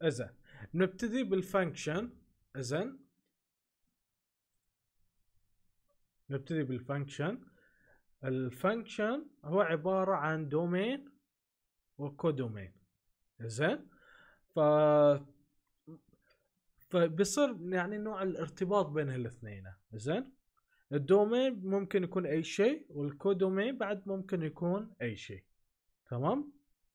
إذن نبتدي بالفانكشن. إذن نبتدي بالفانكشن. الفانكشن هو عبارة عن دومين وكودومين. إذن فبيصير يعني نوع الارتباط بين الاثنين. إذن الدومين ممكن يكون اي شيء، والكودومين بعد ممكن يكون اي شيء. تمام.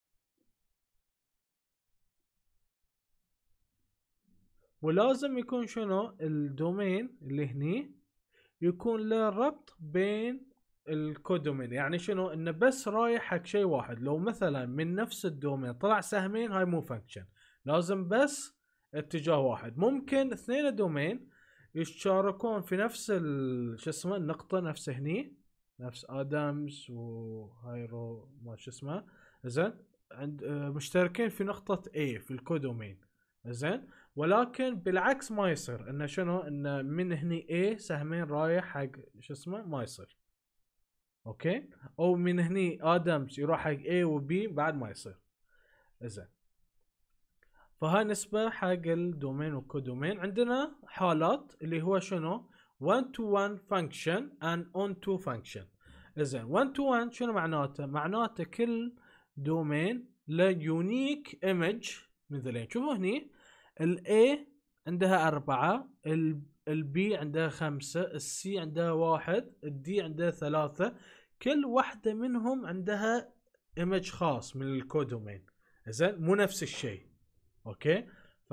ولازم يكون شنو الدومين اللي هني يكون له ربط بين الكودومين. يعني شنو انه بس رايح حق شيء واحد. لو مثلا من نفس الدومين طلع سهمين هاي مو فانكشن، لازم بس اتجاه واحد. ممكن اثنين دومين يشاركون في نفس شو اسمه النقطة، نفس هني، نفس ادمز وهايرو ما شو اسمه. زين عند مشتركين في نقطة A في الكودومين. زين ولكن بالعكس ما يصير انه شنو انه من هني A سهمين رايح حق شو اسمه، ما يصير. اوكي. او من هني ادمز يروح حق A و B بعد ما يصير. زين فهاي نسبة حق الدومين والكودومين. عندنا حالات اللي هو شنو one to one function and on to function. إذن one to one شنو معناته؟ معناته كل دومين له يونيك ايمج مثلين. شوفوا هني ال A عندها 4، ال B عندها 5، ال C عندها 1، ال D عندها 3. كل واحدة منهم عندها ايمج خاص من الكودومين. إذن مو نفس الشيء. اوكي.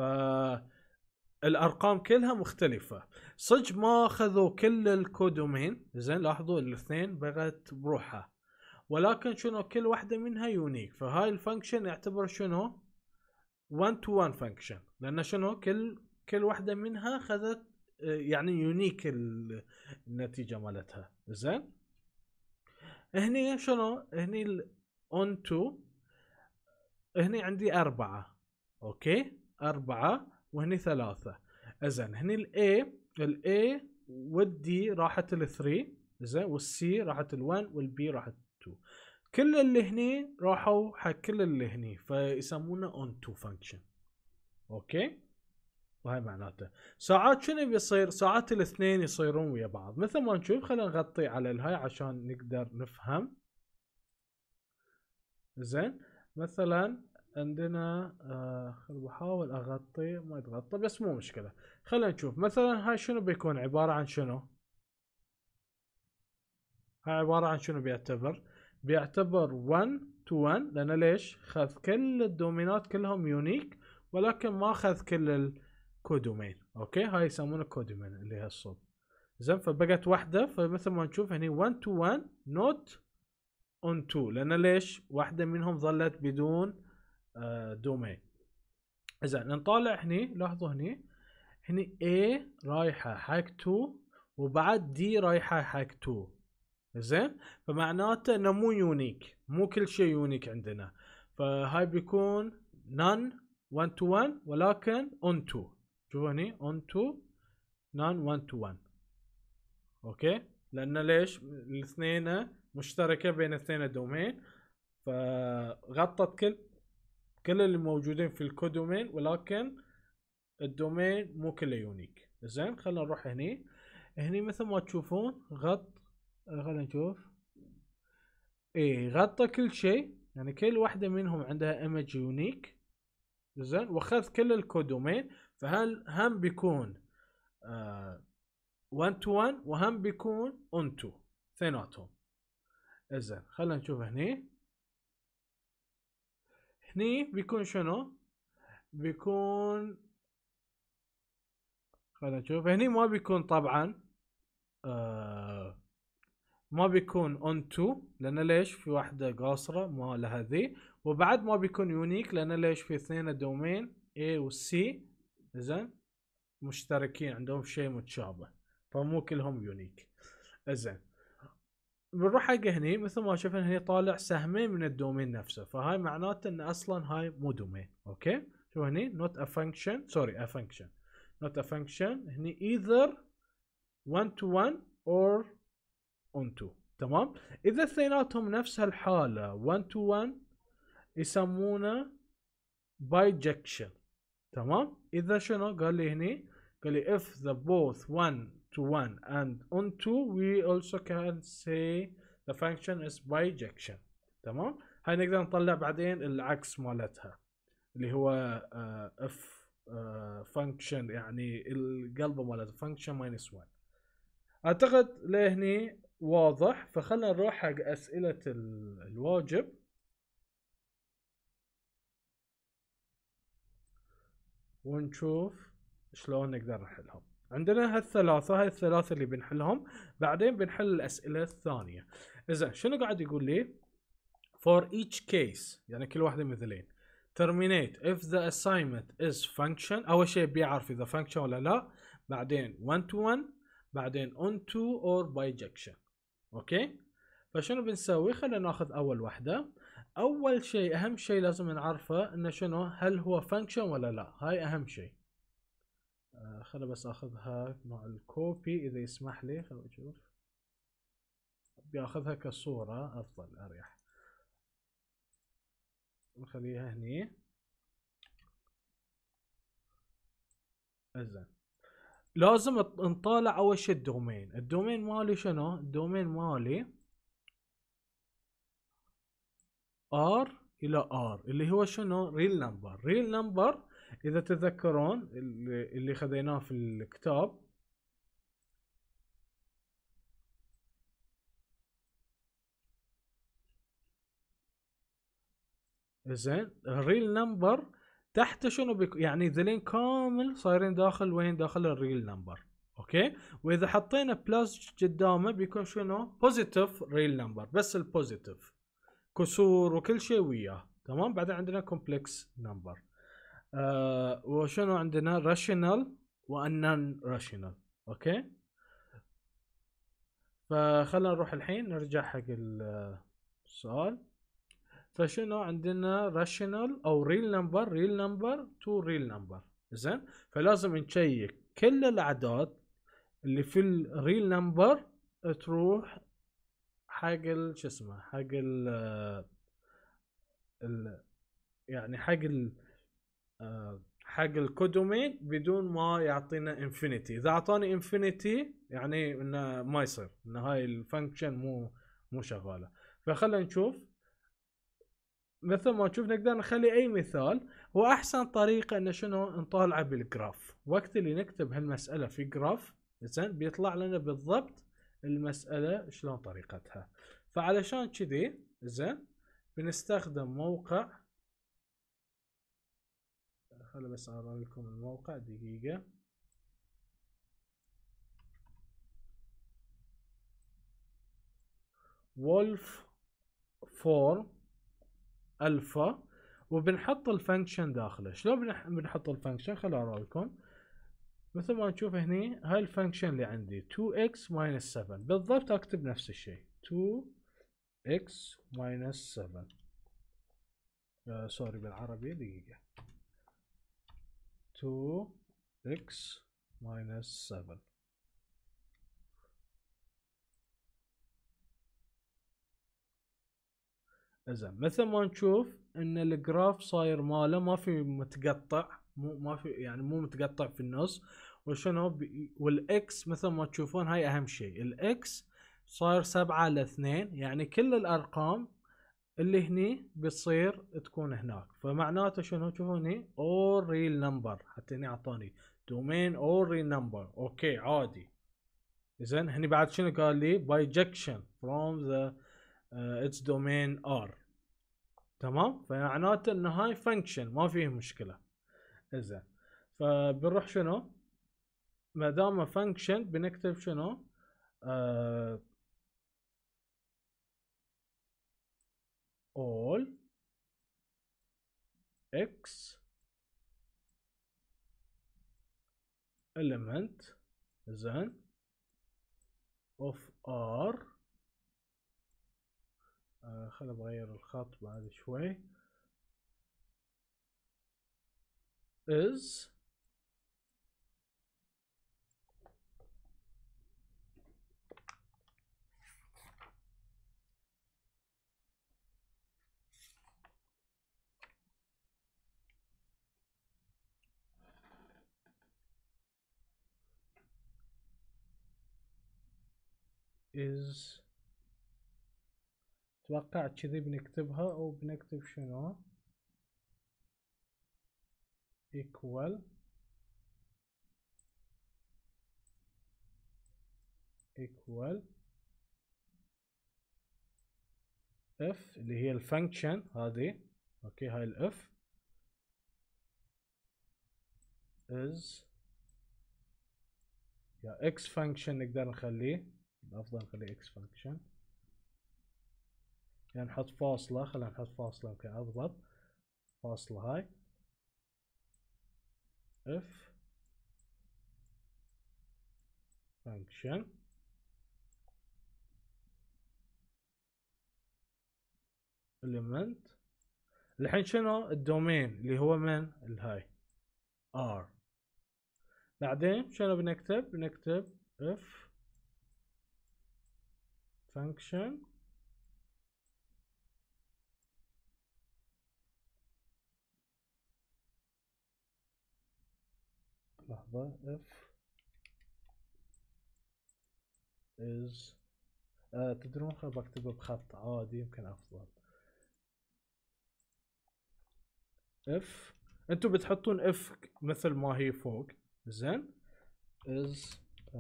الارقام كلها مختلفة. صدق ما اخذوا كل الكودومين. زين لاحظوا الاثنين بغت بروحها، ولكن شنو كل واحدة منها يونيك. فهاي الفانكشن يعتبر شنو one to one فانكشن، لان شنو كل واحدة منها اخذت يعني يونيك النتيجة مالتها. زين هني شنو هني on to هني عندي 4. اوكي 4 وهني 3. اذن هني ال A والدي راحت ال 3. زين والسي راحت ال 1 والبي راحت 2. كل اللي هني راحوا حق كل اللي هني، فيسمونه اون تو فانكشن. اوكي. وهي معناته ساعات شنو بيصير؟ ساعات الاثنين يصيرون ويا بعض مثل ما نشوف. خلينا نغطي على الهاي عشان نقدر نفهم. زين مثلا عندنا بحاول اغطي ما يتغطى بس مو مشكلة. خلينا نشوف مثلا هاي شنو بيكون عبارة عن شنو. هاي عبارة عن شنو بيعتبر 1 to 1 لان ليش خذ كل الدومينات كلهم يونيك، ولكن ما اخذ كل الكودومين. اوكي هاي يسمونه كودومين اللي هي الصوت. زين فبقت واحدة. فمثل ما نشوف هني 1 to 1 not on 2 لان ليش واحدة منهم ظلت بدون دومين. اذا نطالع هني لاحظوا هني A رايحة حق 2 وبعد D رايحة حق 2. زين فمعناته انه مو يونيك، مو كل شيء يونيك عندنا. فهاي بيكون none 1 to 1 ولكن on 2. شوفوا هني on 2 none 1 to 1. اوكي لان ليش الاثنين مشتركة بين اثنين دومين، فغطت كل اللي موجودين في الكودومين، ولكن الدومين مو كله يونيك. زين خلينا نروح هني مثل ما تشوفون خلينا نشوف. ايه غطى كل شيء، يعني كل واحدة منهم عندها ايمج يونيك. زين واخذ كل الكودومين. فهل هم بيكون 1 to 1 وهم بيكون on 2 اثنيناتهم. زين خلينا نشوف هني بيكون شنو بيكون. خلينا نشوف هني ما بيكون طبعا ما بيكون on 2 لان ليش في واحدة قاصرة ما لها ذي، وبعد ما بيكون يونيك لان ليش في اثنين دومين A و C زين مشتركين عندهم شيء متشابه، فمو كلهم يونيك. زين بنروح حق هني مثل ما شفنا هني طالع سهمين من الدومين نفسه، فهاي معناته ان اصلا هاي مو دومين. اوكي شوف هني not a function sorry a function not a function. هني either 1 to 1 or on 2. تمام. اذا اثنيناتهم نفس هالحالة 1 to 1 يسمونه بايجكشن. تمام. اذا شنو قال لي هني، قال لي if the both 1 to 1 and on 2 we also can say the function is bijection. تمام. هاي نقدر نطلع بعدين العكس مالتها اللي هو if function يعني القلبه مالتها function minus 1. اعتقد لهني واضح، فخلنا نروح حق اسئلة الواجب. ونشوف شلون نقدر نحلهم. عندنا هاي الثلاثة اللي بنحلهم، بعدين بنحل الأسئلة الثانية. إذا شنو قاعد يقول لي؟ for each case يعني كل واحدة مثلين. terminate if the assignment is function. أول شيء بيعرف إذا function ولا لا، بعدين 1 to 1، بعدين on to or bijection. أوكي. فشنو بنسوي؟ خلينا ناخذ أول واحدة. اول شيء اهم شيء لازم نعرفه انه شنو، هل هو فانكشن ولا لا. هاي اهم شيء. خلنا بس اخذها نوع الكوبي اذا يسمح لي. خلنا نشوف، بياخذها كصورة افضل اريح. نخليها هني. زين، لازم نطالع اول شيء الدومين. الدومين مالي شنو؟ الدومين مالي R الى R اللي هو شنو؟ ريل نمبر. ريل نمبر اذا تذكرون اللي خذيناه في الكتاب، زين. الريل نمبر تحت شنو يعني ذلين كامل صايرين داخل وين؟ داخل الريل نمبر. اوكي. واذا حطينا بلس قدامه بيكون شنو؟ بوزيتيف ريل نمبر، بس البوزيتيف كسور وكل شيء وياه. تمام. بعدين عندنا كومبلكس نمبر. وشنو عندنا؟ راشنال وانن راشنال. اوكي. فخلنا نروح الحين نرجع حق السؤال. فشنو عندنا؟ راشنال او ريل نمبر، ريل نمبر تو ريل نمبر. زين. فلازم نشيك كل الاعداد اللي في الريل نمبر تروح حق شو اسمه، حق ال يعني حق الكودومين بدون ما يعطينا انفينيتي. اذا اعطاني انفينيتي يعني انه ما يصير، انه هاي الفانكشن مو شغاله. فخلينا نشوف. مثل ما نشوف نقدر نخلي اي مثال. هو احسن طريقة انه شنو؟ نطالعه بالجراف. وقت اللي نكتب هالمسألة في جراف زين بيطلع لنا بالضبط المسألة شلون طريقتها. فعلشان كذي زين بنستخدم موقع. خلي بس اقرا لكم الموقع دقيقة. وولف فورم الفا، وبنحط الفانكشن داخله. شلون بنحط الفانكشن؟ خليني اقرا لكم. مثل ما نشوف هني هاي الفانكشن اللي عندي 2x minus 7 بالضبط اكتب نفس الشيء 2x minus 7. سوري بالعربي دقيقة. 2x minus 7. إذا مثل ما نشوف ان الجراف صاير ماله ما في متقطع، ما في يعني مو متقطع في النص. وشنو والاكس مثل ما تشوفون هاي اهم شيء. الاكس صاير 7/2 يعني كل الارقام اللي هني بتصير تكون هناك. فمعناته شنو؟ شوفوا هني all real number، حتى هني اعطاني domain all real number. اوكي عادي. اذا هني بعد شنو قال لي؟ bijection from the its domain R. تمام. فمعناته ان هاي فانكشن ما فيه مشكله. زين. فبنروح شنو؟ ما دام فانكشن بنكتب شنو؟ all x element زين of R. خل بغير الخط بعد شوي. is is اتوقع كذي بنكتبها، او بنكتب شنو equal f اللي هي الفانكشن هذه. اوكي هاي الاف is يا x فانكشن نقدر نخليه، الافضل نخليه x فانكشن، يعني نحط فاصلة، خلينا نحط فاصلة يمكن اضبط، فاصلة هاي f function element. الحين شنو الدومين اللي هو من الهاي r. بعدين شنو بنكتب f function لحظة f is تدرون خل بكتبه بخط عادي يمكن افضل. f انتم بتحطون f مثل ما هي فوق، زين is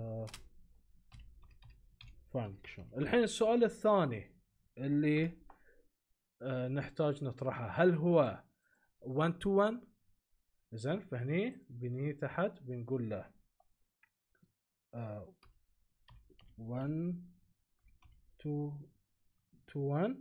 function. الحين السؤال الثاني اللي نحتاج نطرحه، هل هو 1 to 1؟ زين فهني بني تحت بنقول له 1 to 1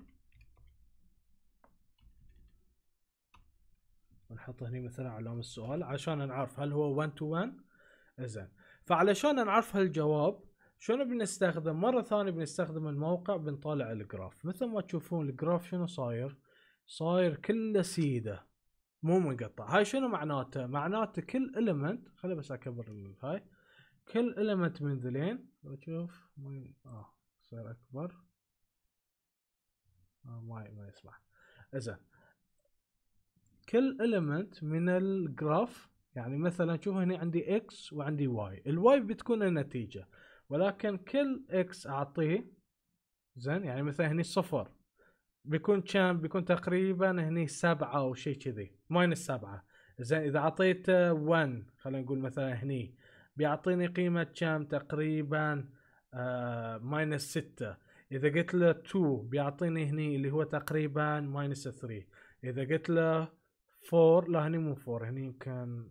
ونحط هني مثلا علامة السؤال عشان نعرف هل هو 1 to 1. زين فعلشان نعرف هالجواب شنو بنستخدم؟ مرة ثانية بنستخدم الموقع، بنطالع الجراف. مثل ما تشوفون الجراف شنو صاير كله سيدة مو مقطع. هاي شنو معناته؟ معناته كل element، خلي بس اكبر هاي، كل element من ذلين بشوف صار اكبر ما يسمح. اذا كل element من الجراف، يعني مثلا شوف هنا عندي x وعندي y، الواي بتكون النتيجة، ولكن كل x اعطيه، زين يعني مثلا هني صفر بيكون كم؟ بيكون تقريبا هني 7 او شيء كذي، -7. زين اذا اعطيته 1 خلينا نقول مثلا هني بيعطيني قيمة كم؟ تقريبا -6. اذا قلت له 2 بيعطيني هني اللي هو تقريبا -3. اذا قلت له 4، لا هني مو 4، هني يمكن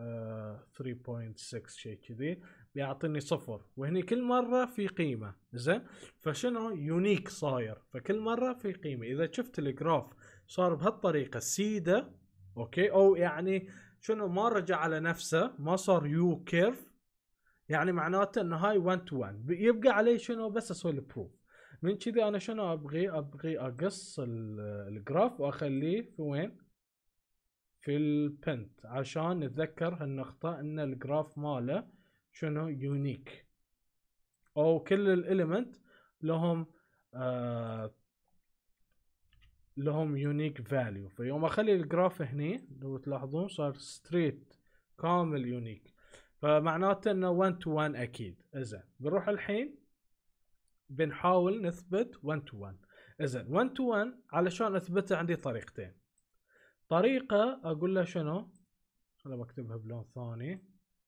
3.6 شيء كذي، بيعطيني 0. وهني كل مرة في قيمة. زين فشنو يونيك صاير، فكل مرة في قيمة. اذا شفت الجراف صار بهالطريقة سيدة، اوكي، او يعني شنو ما رجع على نفسه، ما صار يو كيرف، يعني معناته انه هاي 1 to 1 يبقى عليه شنو بس اسوي له بروف. من كذي انا شنو ابغي اقص الجراف واخليه في وين؟ في البنت، عشان نتذكر هالنقطة ان الجراف ماله شنو يونيك، او كل الاليمنت لهم لهم يونيك فاليو. فيوم اخلي الجراف هني لو تلاحظون صار ستريت كامل يونيك، فمعناته انه 1 to 1 اكيد. اذا بنروح الحين بنحاول نثبت 1 to 1. اذا 1 to 1 علشان اثبته عندي طريقتين. طريقة اقول له شنو، خليني بكتبها بلون ثاني،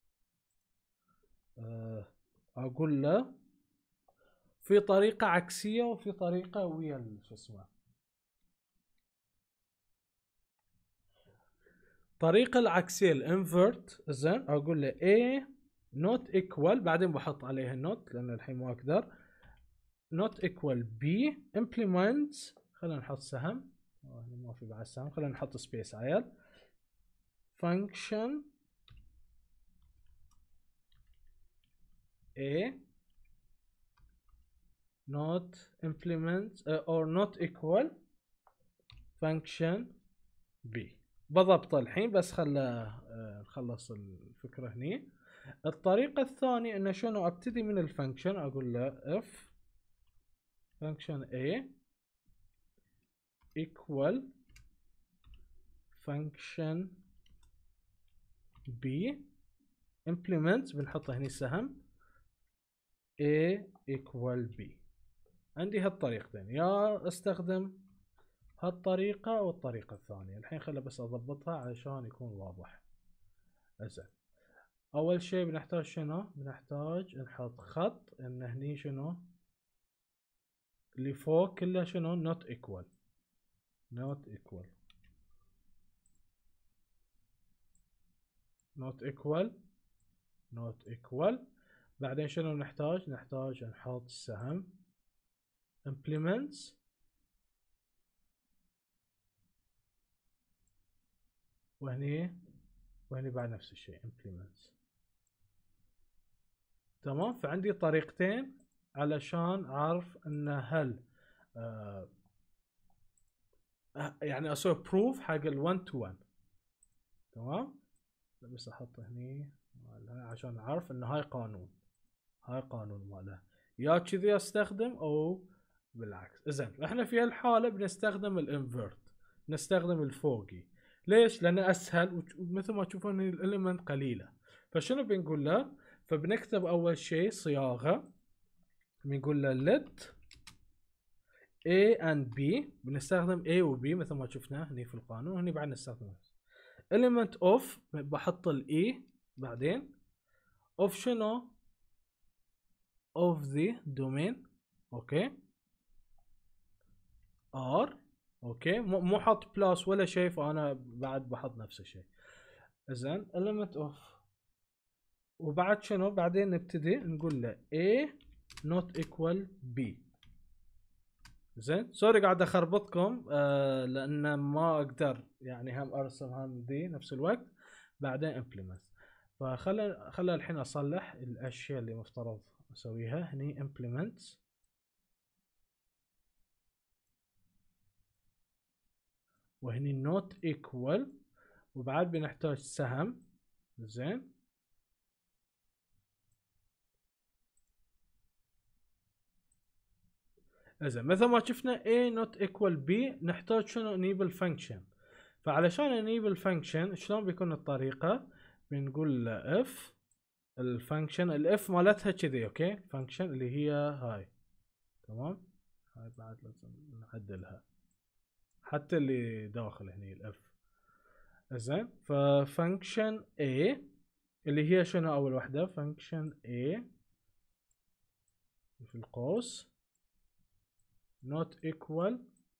اقول له في طريقة عكسية وفي طريقة ويا شو اسمه. الطريقة العكسية الانفرت، زين اقول له A not equal، بعدين بحط عليها النوت لان الحين ما اقدر، not equal B implements، خلينا نحط سهم، ما في بعد سهم، خلينا نحط سبيس عيال، function A not implement or not equal function B. بضبط الحين بس نخلص الفكرة هني. الطريقة الثانية انه شنو ابتدي من الفانكشن، اقول له if function A equal function B implement، بنحط هني سهم A equal B. عندي هالطريقتين، يا استخدم هالطريقة او الطريقة الثانية. الحين خلي بس اضبطها علشان يكون واضح. زين، اول شيء بنحتاج شنو؟ بنحتاج نحط خط ان هني شنو اللي فوق كله شنو not equal. not equal not equal not equal. بعدين شنو نحتاج؟ نحتاج نحط سهم implements، وهني بعد نفس الشيء implements. تمام. فعندي طريقتين علشان اعرف ان هل يعني اسوي بروف حق ال1 to 1. تمام. بس احط هني عشان اعرف ان هاي قانون ماله، يا كذي استخدم او بالعكس. زين، احنا في هالحاله بنستخدم الانفرت، نستخدم الفوقي. ليش؟ لانه اسهل، ومثل ما تشوفون الاليمنت قليله. فشنو بنقول له؟ فبنكتب اول شيء صياغه، بنقول له let A and B. بنستخدم A و B مثل ما شفنا هني في القانون، هني بعد نستخدم element of، بحط ال E بعدين of شنو؟ of the domain. اوكي R. اوكي، مو حط بلاس ولا شيء، فانا بعد بحط نفس الشيء. زين element of، وبعد شنو؟ بعدين نبتدي نقول له A not equal B. زين، سوري قاعد اخربطكم لان ما اقدر يعني هم ارسم هم دي نفس الوقت. بعدين implement. فخلى الحين اصلح الاشياء اللي مفترض اسويها. هني implements، وهني not equal، وبعد بنحتاج سهم. زين، إذا مثل ما شفنا A not equal B، نحتاج شنو؟ enable function. فعلشان enable function شلون بيكون الطريقة؟ بنقول له if الفانكشن، الاف مالتها كذي. اوكي، فانكشن اللي هي هاي. تمام، هاي بعد لازم نعدلها حتى اللي داخل هني الاف. زين، ففانكشن A اللي هي شنو؟ اول واحدة فانكشن A في القوس not equal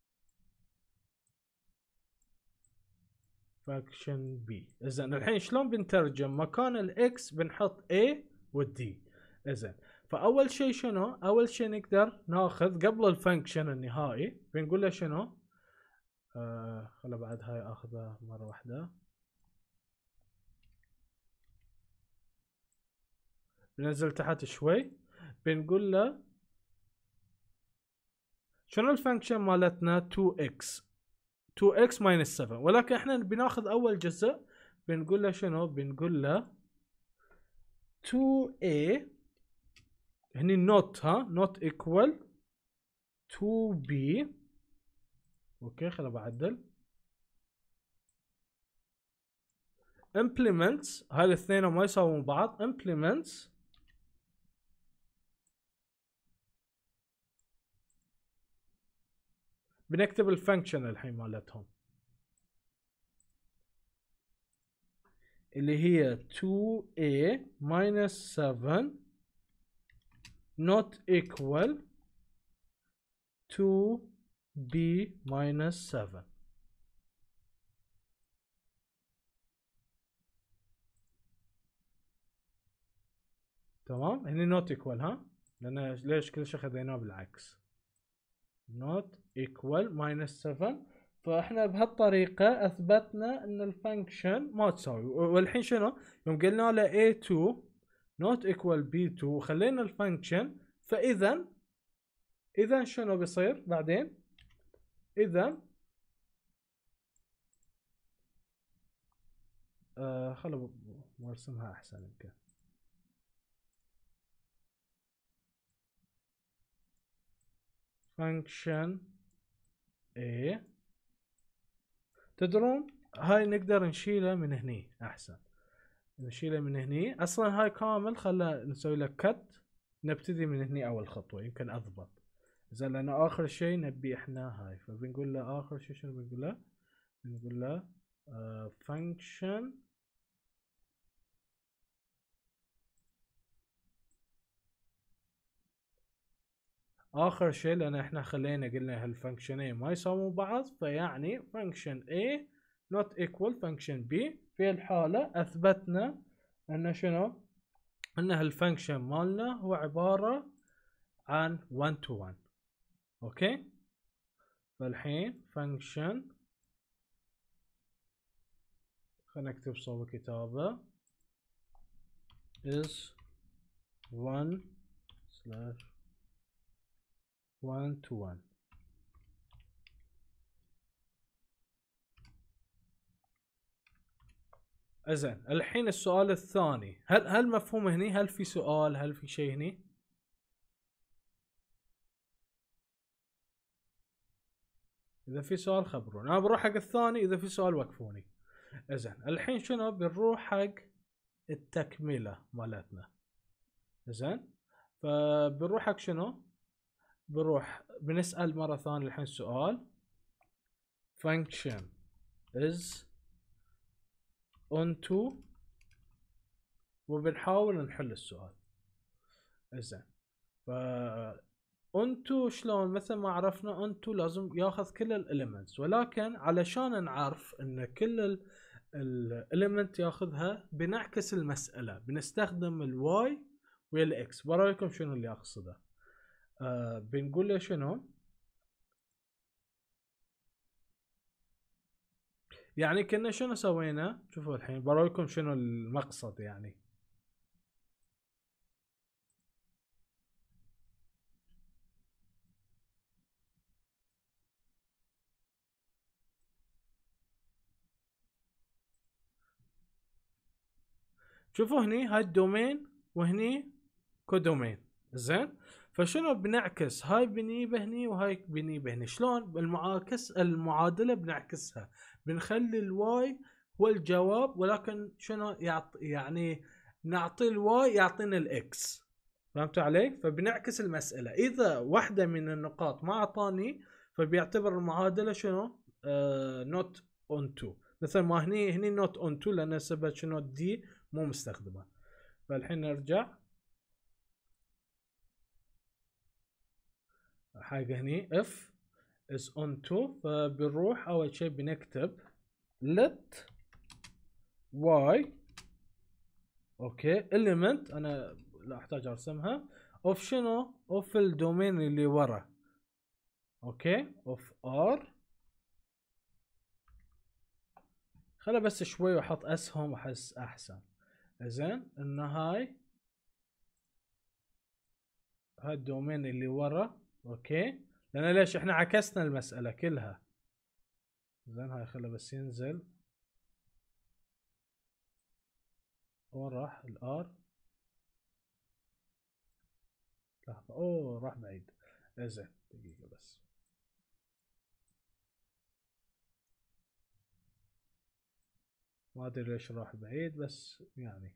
فانكشن B. زين، الحين شلون بنترجم؟ مكان الاكس بنحط A والدي. زين، فاول شيء شنو؟ اول شيء نقدر ناخذ قبل الفانكشن النهائي، بنقول له شنو؟ خلا بعد هاي اخذها مرة واحدة. بننزل تحت شوي، بنقول له شنو الفانكشن مالتنا؟ 2x 2x minus 7. ولكن احنا بناخذ اول جزء، بنقول له شنو؟ بنقول له 2a هني نوت، نوت equal 2b. اوكي، خلا بعدل implements. هاي الاثنين ما يساوون بعض. implements بنكتب الفانكشن الحين مالتهم اللي هي 2a minus 7 not equal 2b minus 7. تمام، هني not equal لان ليش كل شيء خذيناه بالعكس. not equal minus 7. فاحنا بهالطريقة اثبتنا ان الفانكشن ما تساوي. والحين شنو؟ يوم قلنا له a2 not equal b2 وخلينا الفانكشن، اذا شنو بيصير بعدين؟ اذا خلوا نرسمها احسن يمكن. function a، تدرون هاي نقدر نشيله من هني احسن، نشيله من هني. اصلا هاي كامل، خلا نسوي له كت، نبتدي من هني اول خطوة يمكن اضبط. زين لأن آخر شيء نبي إحنا هاي، فبنقول له آخر شيء شنو بنقول له؟ بنقول له function آخر شيء، لأن إحنا خلينا قلنا هالفانكشنين ما يساوون بعض، فيعني function A not equal function B. في الحالة أثبتنا أن شنو؟ أن هالفانكشن مالنا هو عبارة عن 1 to 1. أوكي؟ فالحين function، خلينا نكتب صوب كتابة is 1 slash 1 to 1. زين الحين السؤال الثاني، هل مفهوم هني؟ هل في سؤال؟ هل في شيء هني؟ اذا في سؤال خبروني، انا بروح حق الثاني، اذا في سؤال وقفوني. زين الحين شنو بنروح حق التكملة مالتنا. زين فبنروح حق شنو؟ بنروح بنسأل مرة ثانية الحين سؤال function is onto، وبنحاول نحل السؤال. زين ف onto شلون؟ مثل ما عرفنا onto لازم ياخذ كل الاليمنتس، ولكن علشان نعرف ان كل الاليمنت ياخذها بنعكس المسألة، بنستخدم الواي والاكس. برايكم شنو اللي اقصده؟ بنقول له شنو؟ يعني كنا شنو سوينا؟ شوفوا الحين برايكم شنو المقصد. يعني شوفوا هني هاي الدومين وهني كودومين. زين فشنو بنعكس؟ هاي بنجيبه هني وهاي بنجيبه هني. شلون بالمعاكس؟ المعادله بنعكسها، بنخلي الواي هو الجواب، ولكن شنو يعني نعطي الواي يعطينا الاكس. فهمتوا علي؟ فبنعكس المساله، اذا واحده من النقاط ما اعطاني فبيعتبر المعادله شنو؟ نوت اون تو. مثل ما هني نوت اون تو لان سبب شنو؟ دي مو مستخدمه. فالحين نرجع حاجة هني if is on to، فبنروح اول شيء بنكتب let y اوكي element، انا لا احتاج ارسمها، of شنو؟ of الدومين اللي ورا. اوكي of r، خلا بس شوي واحط اسهم احس احسن. زين ان هاي الدومين اللي ورا. اوكي لان ليش احنا عكسنا المسألة كلها. زين هاي خلا بس ينزل، وين راح الار؟ لحظة، اوه راح بعيد. زين دقيقة بس. ما ادري ليش راح بعيد بس يعني.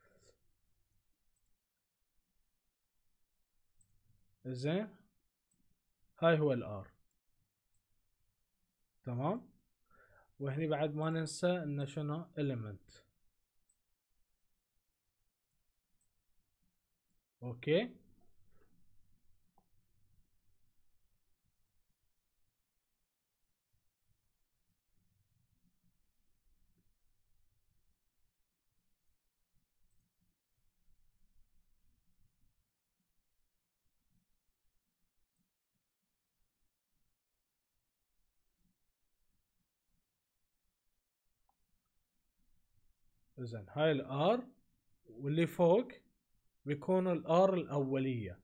زين هاي هو الار. تمام. وهني بعد ما ننسى انه شنو element. اوكي زين هاي الار، واللي فوق بيكون الار الاولية.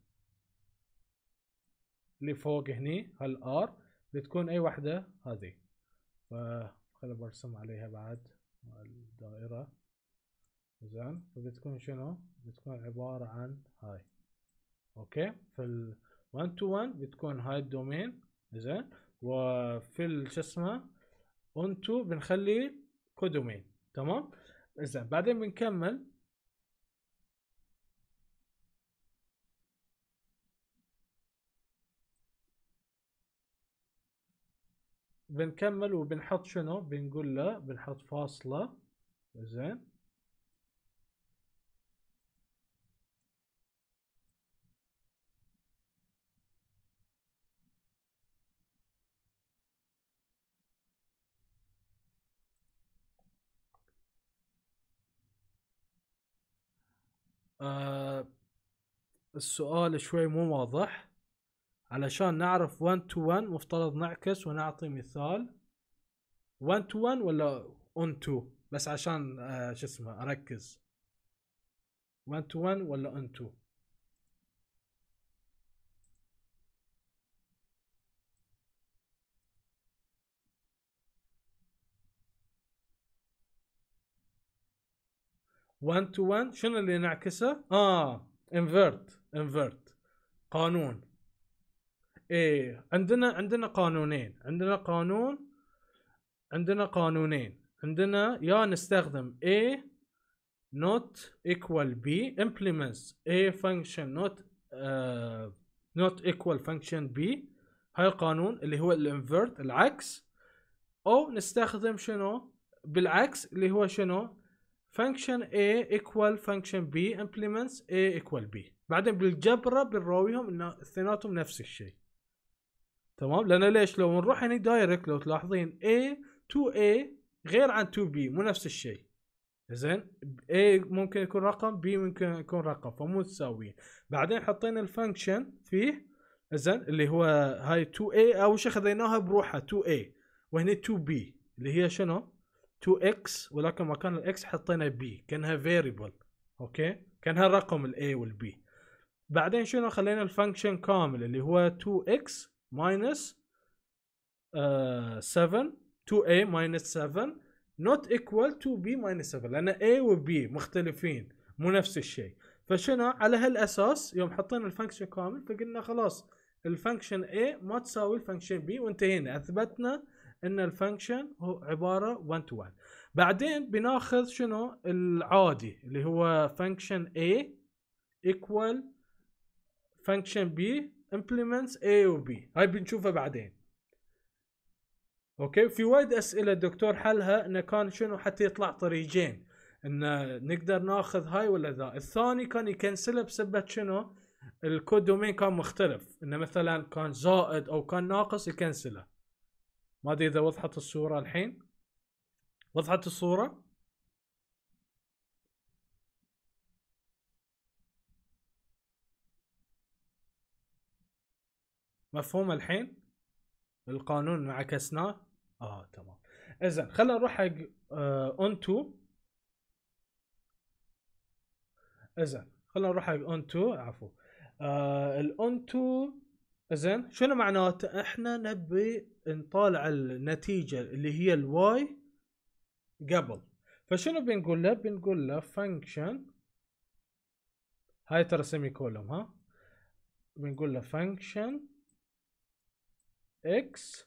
اللي فوق هني هالار بتكون اي وحدة هذه. فخلي برسم عليها بعد الدائرة. زين فبتكون شنو؟ بتكون عبارة عن هاي. اوكي في 1 to 1 بتكون هاي الدومين. زين وفي شو اسمه اون تو بنخلي كودومين. تمام. زين بعدين بنكمل. بنكمل وبنحط شنو، بنقول له بنحط فاصلة. زين آه السؤال شوي مو واضح. علشان نعرف 1 to 1 مفترض نعكس ونعطي مثال 1 to 1 ولا on to، بس عشان شو اسمه اركز 1 to 1 ولا on to. 1 to 1 شنو اللي نعكسه؟ invert قانون. ايه عندنا قانونين، عندنا قانونين. عندنا يا نستخدم A not equal B implements A function not equal function B. هاي القانون اللي هو الانفرت العكس. او نستخدم شنو بالعكس اللي هو شنو function A equal function B implements A equal B. بعدين بالجبره بنراويهم ان اثنيناتهم نفس الشيء. تمام. لان ليش لو نروح هنا دايركت لو تلاحظين A to A غير عن to B مو نفس الشيء. زين A ممكن يكون رقم B ممكن يكون رقم فمو تساويين. بعدين حطينا الفانكشن فيه زين اللي هو هاي 2A اول شيء خذيناها بروحها 2A وهنا 2B اللي هي شنو 2x ولكن مكان الاكس حطينا B كانها variable. اوكي كانها رقم الاي والبي. بعدين شنو خلينا الفانكشن كامل اللي هو 2x minus 7 2a minus 7 not equal to b minus 7 لان a و b مختلفين مو نفس الشيء. فشنو على هالاساس يوم حطينا الفانكشن كامل فقلنا خلاص الفانكشن a ما تساوي الفانكشن b وانتهينا اثبتنا ان الفانكشن هو عباره 1 to 1. بعدين بناخذ شنو العادي اللي هو فانكشن a equal فانكشن b implements a و b. هاي بنشوفها بعدين. اوكي في وايد اسئله الدكتور حلها انه كان شنو حتى يطلع طريقين ان نقدر ناخذ هاي ولا ذا. الثاني كان يكنسله بسبب شنو الكود دومين كان مختلف انه مثلا كان زائد او كان ناقص يكنسله. ما ادري اذا وضحت الصوره الحين. وضحت الصوره؟ مفهوم الحين القانون عكسناه؟ تمام. اذا خلينا نروح حق اون تو. اذا خلينا نروح حق اون تو عفوا الاون تو. زين شنو معناته احنا نبي نطالع النتيجه اللي هي الواي قبل. فشنو بنقول له فانكشن هاي ترى سيمي كولوم ها. بنقول له فانكشن اكس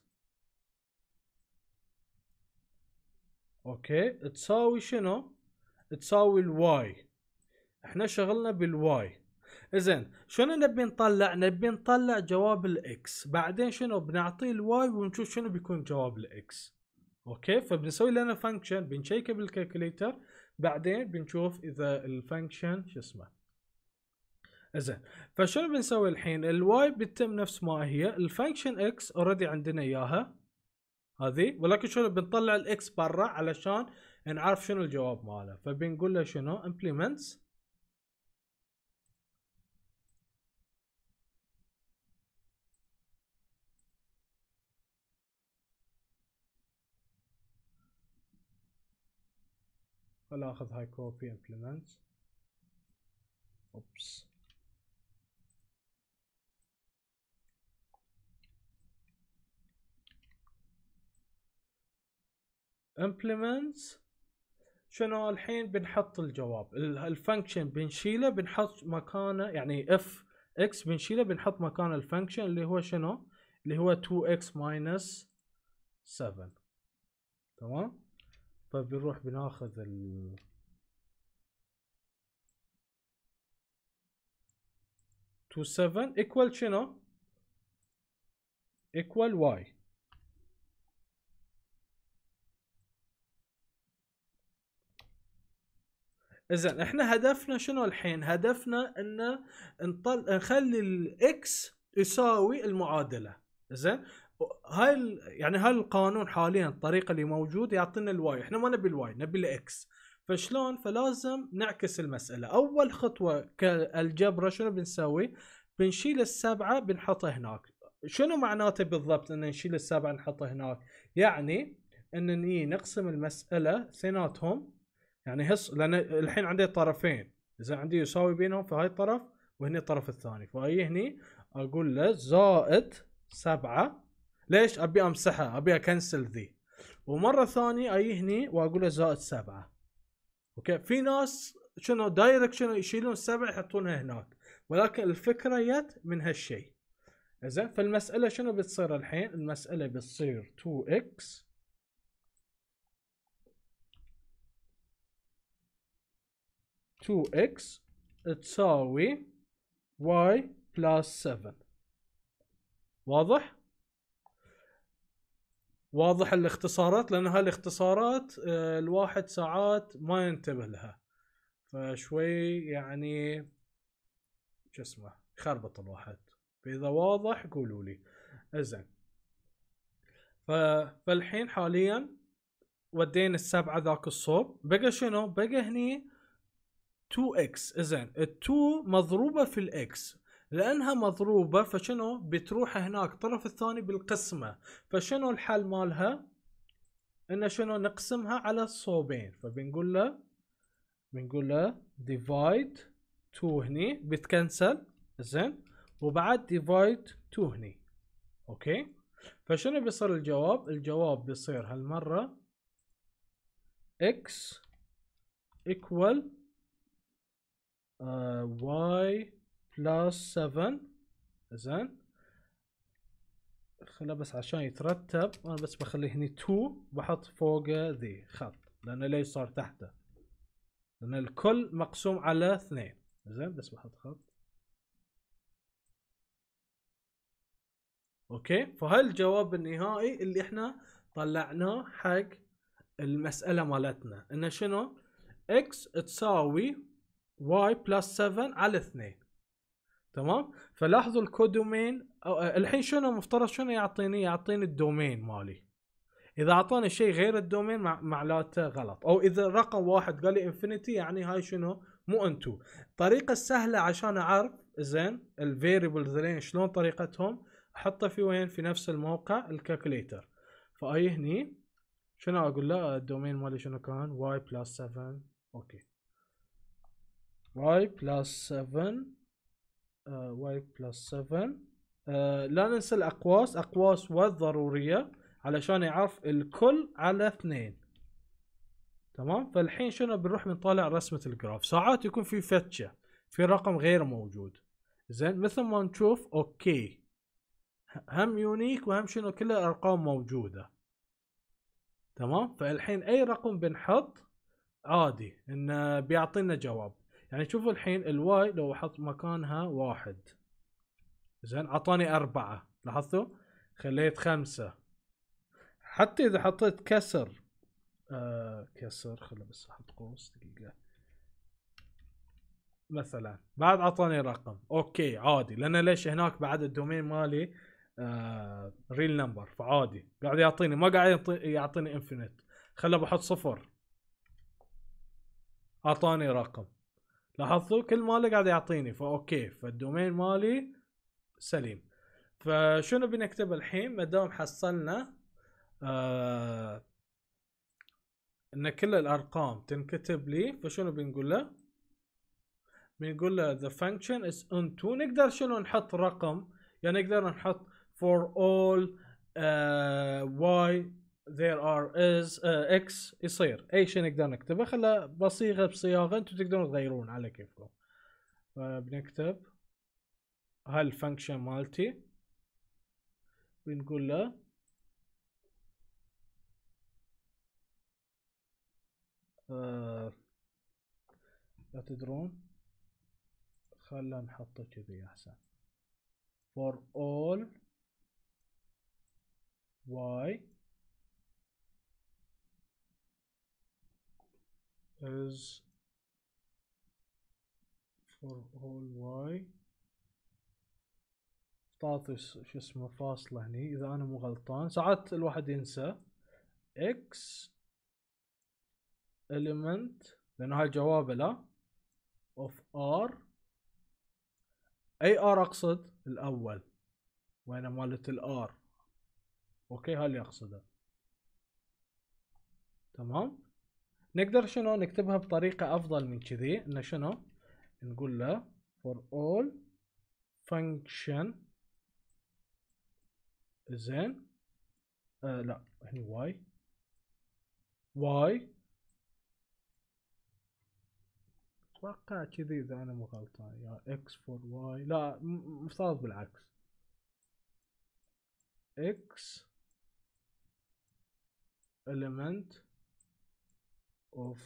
اوكي تساوي شنو تساوي الواي. احنا شغلنا بالواي. زين شنو نبي نطلع؟ نبي نطلع جواب الاكس. بعدين شنو بنعطيه الواي ونشوف شنو بيكون جواب الاكس. اوكي فبنسوي لنا فانكشن بنشيكه بالكالكوليتر بعدين بنشوف اذا الفانكشن شو اسمه. زين فشنو بنسوي الحين؟ الواي بتتم نفس ما هي الفانكشن اكس اوريدي عندنا اياها هذه ولكن شنو بنطلع الاكس برا علشان نعرف شنو الجواب ماله. فبنقول له شنو implements خل اخذ هاي كوبي implements اوبس implements شنو الحين بنحط الجواب الفانكشن بنشيله بنحط مكانه يعني اف اكس بنشيله بنحط مكان الفانكشن اللي هو شنو اللي هو 2x minus 7. تمام. فبنروح بناخذ ال 27 equal شنو equal y. زين احنا هدفنا شنو الحين؟ هدفنا ان نخلي الاكس يساوي المعادله. زين يعني هاي القانون حاليا الطريقه اللي موجود يعطينا الواي، احنا ما نبي الواي نبي الاكس. فشلون؟ فلازم نعكس المساله. اول خطوه كالجبره شنو بنسوي؟ بنشيل السبعه بنحطها هناك. شنو معناته بالضبط ان نشيل السبعه نحطها هناك؟ يعني ان نقسم المساله اثنيناتهم، يعني لان الحين عندي طرفين، اذا عندي يساوي بينهم في هاي الطرف وهني الطرف الثاني، فهي هني اقول له زائد 7. ليش؟ ابي امسحها، ابي اكنسل ذي. ومره ثانيه اي هني واقول له زائد 7. اوكي، في ناس شنو دايركت شنو يشيلون 7 يحطونها هناك، ولكن الفكره جت من هالشيء. زين فالمساله شنو بتصير الحين؟ المساله بتصير 2x 2x تساوي y بلس 7. واضح؟ واضح الاختصارات، لان هاي الاختصارات الواحد ساعات ما ينتبه لها، فشوي يعني شو اسمه يخربط الواحد. فاذا واضح قولوا لي. زين فالحين حاليا ودينا السبعة ذاك الصوب، بقى شنو؟ بقى هني 2x. زين ال2 مضروبة في الاكس، لانها مضروبة فشنو بتروح هناك الطرف الثاني بالقسمة. فشنو الحل مالها؟ ان شنو نقسمها على الصوبين. بنقول له divide 2 هني بتكنسل. زين وبعد divide 2 هني. اوكي، فشنو بيصير الجواب؟ الجواب بيصير هالمرة x equal y plus 7. زين خله بس عشان يترتب، انا بس بخليه هني 2 بحط فوقه ذي خط، لان ليش صار تحته؟ لان الكل مقسوم على 2. زين بس بحط خط. اوكي، فهاي الجواب النهائي اللي احنا طلعناه حق المسألة مالتنا، ان شنو؟ x تساوي y بلس 7 على 2. تمام؟ فلاحظوا الكودومين الحين شنو مفترض شنو يعطيني؟ يعطيني الدومين مالي. اذا اعطاني شيء غير الدومين معناته غلط، او اذا رقم واحد قال لي انفينيتي يعني هاي شنو؟ مو انتو. الطريقه السهله عشان اعرف زين الفيريبلز ذلين شلون طريقتهم، احطه في وين؟ في نفس الموقع الكالكوليتر. فاي هني شنو اقول له؟ الدومين مالي شنو كان؟ واي بلس 7. اوكي، واي بلس 7 واي بلس 7. لا ننسى الاقواس، اقواس والضروريه علشان يعرف الكل على 2. تمام، فالحين شنو بنروح بنطالع رسمة الجراف. ساعات يكون في فتشة في رقم غير موجود. زين مثل ما نشوف اوكي هم يونيك وهم شنو كل الارقام موجودة. تمام، فالحين اي رقم بنحط عادي انه بيعطينا جواب. يعني شوفوا الحين الواي لو احط مكانها 1 زين عطاني 4. لاحظتوا؟ خليت 5. حتى اذا حطيت كسر كسر، خلنا بس احط قوس دقيقة مثلا، بعد عطاني رقم اوكي عادي، لان ليش هناك بعد الدومين مالي ريل نمبر، فعادي قاعد يعطيني، ما قاعد يعطيني انفينيت. خله بحط 0 اعطاني رقم. لاحظتوا كل مالي قاعد يعطيني، فاوكي فالدومين مالي سليم. فشنو بنكتب الحين ما دام حصلنا ان كل الارقام تنكتب لي؟ فشنو بنقول له؟ بنقول له the function is on to. نقدر شنو نحط رقم؟ يعني نقدر نحط for all y there are is x يصير اي شيء نقدر نكتبه. خله بصيغه انتم تقدرون تغيرون على كيفكم. فبنكتب هاي الفانكشن مالتي، بنقول له لا تدرون، خلنا نحطه كذي احسن. for all y is for all y تعطي شو اسمه فاصلة هني اذا انا مو غلطان، ساعات الواحد ينسى x element لانه هاي جوابه لا of r، اي r اقصد الاول وين مالت الار، اوكي هاي اللي اقصده. تمام، نقدر شنو نكتبها بطريقة افضل من كذي، انه شنو نقول له for all function زين لا هني y اتوقع كذي اذا انا مو غلطان، يا x for y، لا مفترض بالعكس x element of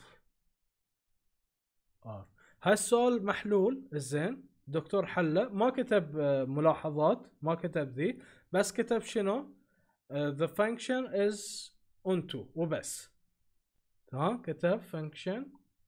r. هالسؤال محلول الزين، دكتور حله ما كتب ملاحظات، ما كتب ذي، بس كتب شنو the function is onto وبس. تمام، كتب function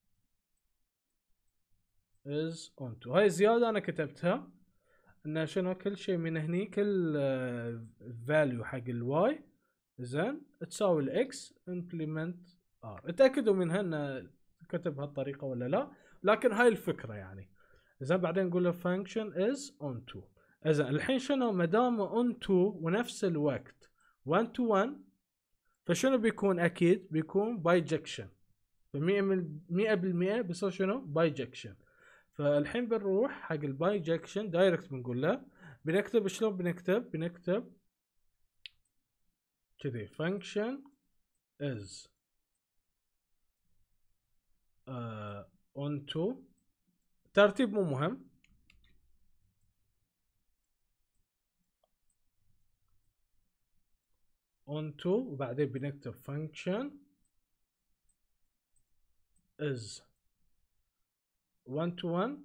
is onto، هاي زيادة انا كتبتها انه شنو كل شيء من هني كل value حق الواي زين تساوي الاكس implement r. اتاكدوا منها انه كتب بهالطريقة ولا لا، لكن هاي الفكرة يعني. زين بعدين نقول له function is onto. اذا الحين شنو ما دام onto ونفس الوقت 1 to 1 فشنو بيكون؟ اكيد بيكون بايجكشن، ف 100% بيصير شنو بايجكشن. فالحين بنروح حق البايجكشن دايركت، بنقول له بنكتب شلون بنكتب كذي function is onto، ترتيب مو مهم، onto وبعدين بنكتب function is 1 to 1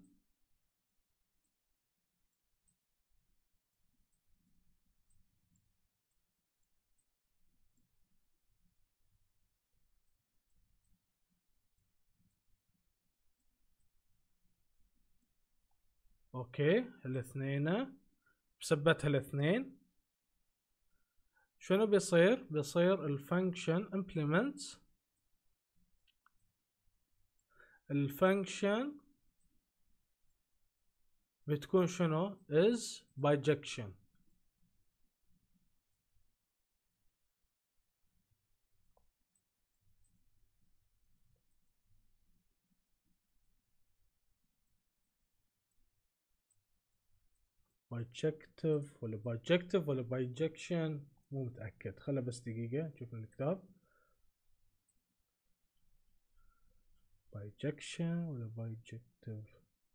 اوكي الاثنين بثبتها الاثنين. شنو بيصير الفانكشن implements الفانكشن بتكون شنو is bijection. bijective ولا bijection مو متأكد، خله بس دقيقة نشوف الكتاب. bijection ولا bijective؟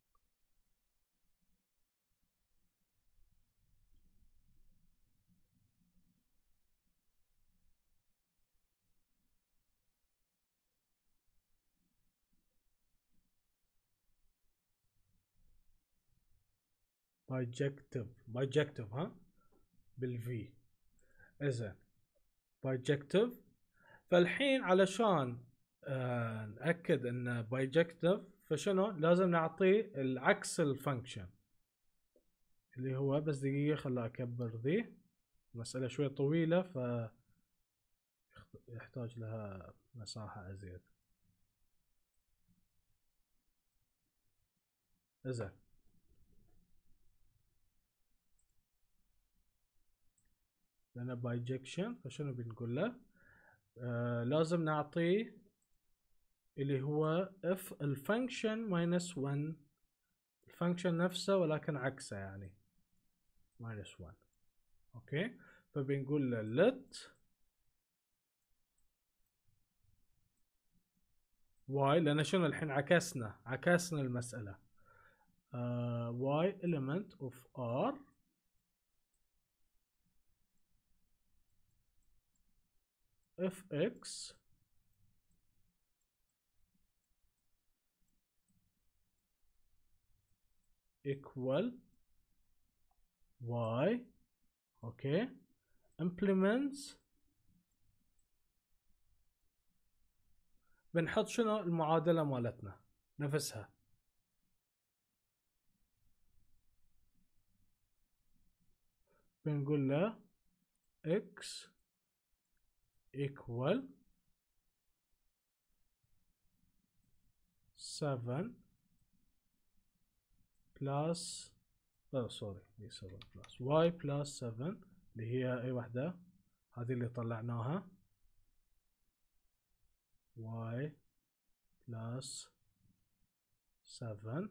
bijective ها بالفي. اذا bijective، فالحين علشان نأكد انه bijective فشنو لازم نعطيه العكس الفانكشن اللي هو، بس دقيقة خلا اكبر ذي، مسألة شوي طويلة ف يحتاج لها مساحة ازيد. زين لأن بايجكشن فشنو بنقول له؟ لازم نعطيه اللي هو اف الفانكشن ماينس 1، الفانكشن نفسه ولكن عكسه يعني ماينس 1. اوكي فبنقول له let y، لان شنو الحين عكسنا المسألة y element of r if x equal y. اوكي implements بنحط شنو المعادلة مالتنا نفسها بنقول له x equal 7 plus سوري 7 plus y plus 7 اللي هي اي وحدة هذه اللي طلعناها y plus 7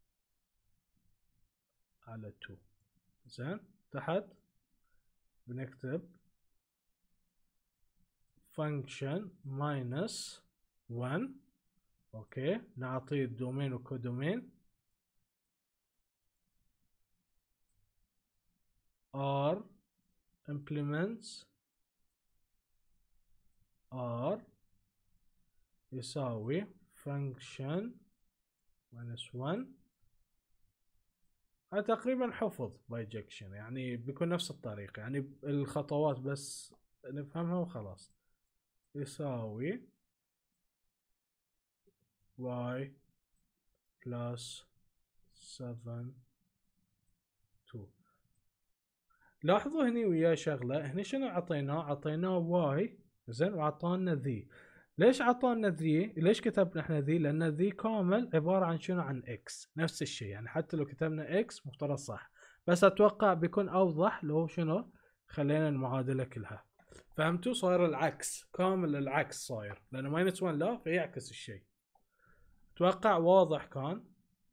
على 2. زين تحت بنكتب function minus 1. اوكي نعطيه الدومين وكودومين r implements r يساوي function minus 1. هذا تقريبا حفظ بايجكشن، يعني بيكون نفس الطريقة، يعني الخطوات بس نفهمها وخلاص. يساوي y plus 7 2. لاحظوا هني ويا شغلة، هني شنو عطيناه؟ عطيناه y زين وعطانا ذي. ليش عطانا ذي؟ ليش كتبنا احنا ذي؟ لان ذي كامل عبارة عن شنو؟ عن x. نفس الشيء، يعني حتى لو كتبنا x مفترض صح، بس اتوقع بيكون اوضح لو شنو خلينا المعادلة كلها. فهمتوا؟ صاير العكس، كامل العكس صاير، لان ماينس 1 لا فيعكس الشيء. اتوقع واضح كان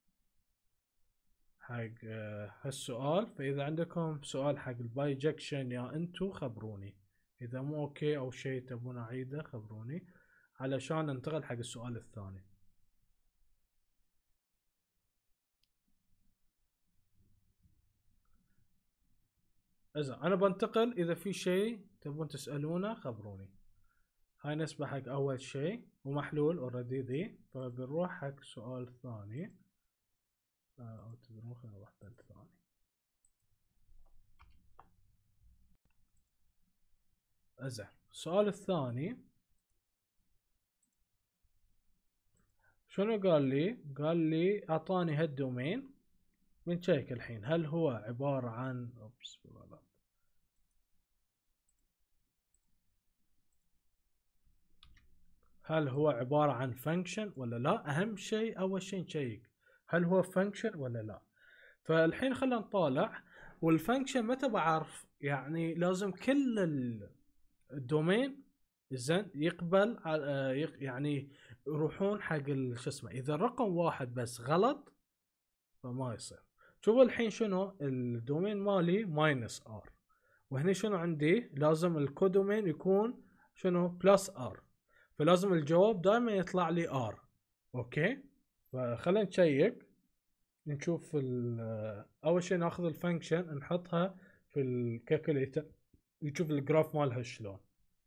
حق هالسؤال. فاذا عندكم سؤال حق البايجكشن يا انتو خبروني، اذا مو اوكي او شيء تبون اعيده خبروني علشان ننتقل حق السؤال الثاني. إذا أنا بنتقل، إذا في شيء تبون تسألونه خبروني. هاي نسبة حق أول شيء ومحلول اوريدي ذي، فبنروح حق سؤال ثاني. أو تدرون خلينا نروح الثاني. إذا السؤال الثاني شنو قال لي؟ قال لي أعطاني هالدومين. بنشيك الحين هل هو عبارة عن هل هو عبارة عن فانكشن ولا لا؟ أهم شيء أول شيء نشيك هل هو فانكشن ولا لا. فالحين خلينا نطالع، والفانكشن متى بعرف؟ يعني لازم كل الدومين زين يقبل يعني يروحون حق شو اسمه. إذا الرقم واحد بس غلط فما يصير. شوفوا الحين شنو الدومين مالي ماينس ار، وهنا شنو عندي؟ لازم الكودومين يكون شنو؟ بلس ار، فلازم الجواب دائما يطلع لي ار. اوكي فخلينا نشيك نشوف اول شيء ناخذ الفانكشن نحطها في الكالكوليتر نشوف الجراف مالها شلون.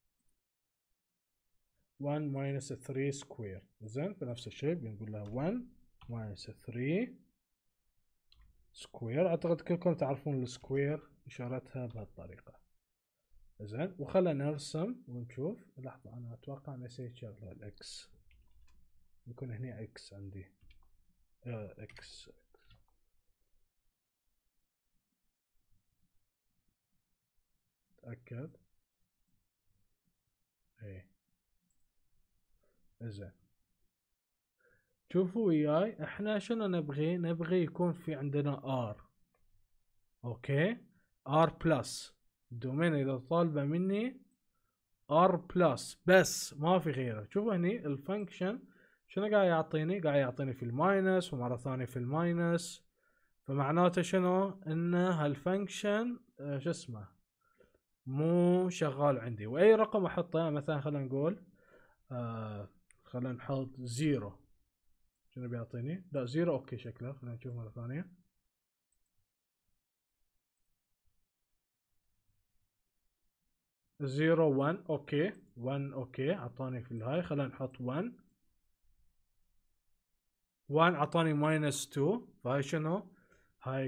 1 minus 3 سكوير. زين بنفس الشيء بنقول لها 1 minus 3 سكوير. اعتقد كلكم تعرفون السكوير اشارتها بهالطريقة. زين وخلنا نرسم ونشوف. لحظة انا اتوقع نسيت شغلة، الاكس يكون هنا اكس عندي. اكس تأكد. ايه زين شوفوا وياي احنا شنو نبغي؟ نبغي يكون في عندنا ار. اوكي ار بلس الدومين اذا طالبه مني ار بلس بس ما في غيره. شوفوا هني الفانكشن شنو قاعد يعطيني؟ قاعد يعطيني في الماينس ومره ثانيه في الماينس. فمعناته شنو؟ ان هالفانكشن شو اسمه مو شغال عندي. واي رقم احطه مثلا خلينا نقول خلينا نحط زيرو، شنو بيعطيني؟ لا زيرو اوكي شكله. خلينا نشوف مره ثانيه. زيرو 1 اوكي 1 اوكي اعطاني في الهاي. خلينا نحط 1 1 اعطاني ماينس 2. فهاي شنو؟ هاي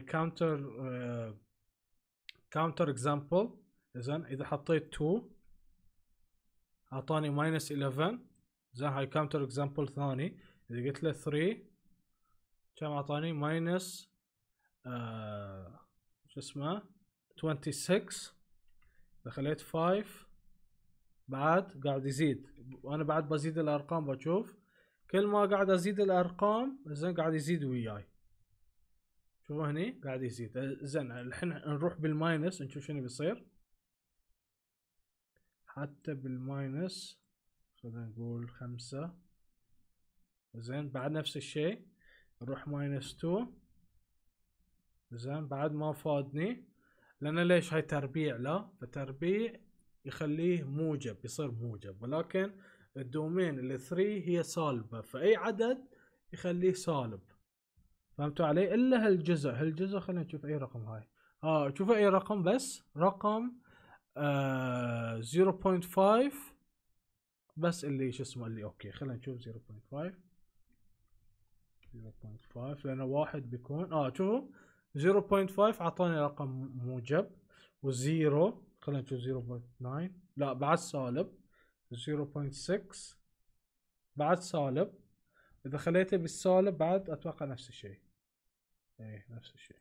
كاونتر اكزامبل. اذا اذا حطيت 2 اعطاني ماينس 11. زين هاي كاونتر اكزامبل ثاني. اذا قلت له 3 كم اعطاني؟ ماينس شو اسمه 26 دخلت 5 بعد قاعد يزيد، وانا بعد بزيد الارقام بشوف كل ما قاعد ازيد الارقام زين قاعد يزيد وياي. شوفوا هني قاعد يزيد. زين الحين نروح بالماينس نشوف شنو بيصير. حتى بالماينس خلينا نقول 5. زين بعد نفس الشيء نروح ماينس 2. زين بعد ما فادني، لان ليش هاي تربيع، لا فتربيع يخليه موجب، يصير موجب، ولكن الدومين اللي 3 هي سالبة، فاي عدد يخليه سالب. فهمتوا علي؟ الا هالجزء خلينا نشوف اي رقم هاي. شوف اي رقم، بس رقم 0.5 بس اللي شو اسمه اللي اوكي. خلينا نشوف 0.5 لانه واحد بيكون شوفوا 0.5 اعطاني رقم موجب، وزيرو خلينا نشوف 0.9 لا بعد سالب، 0.6 بعد سالب. اذا خليته بالسالب بعد اتوقع نفس الشيء. ايه نفس الشيء.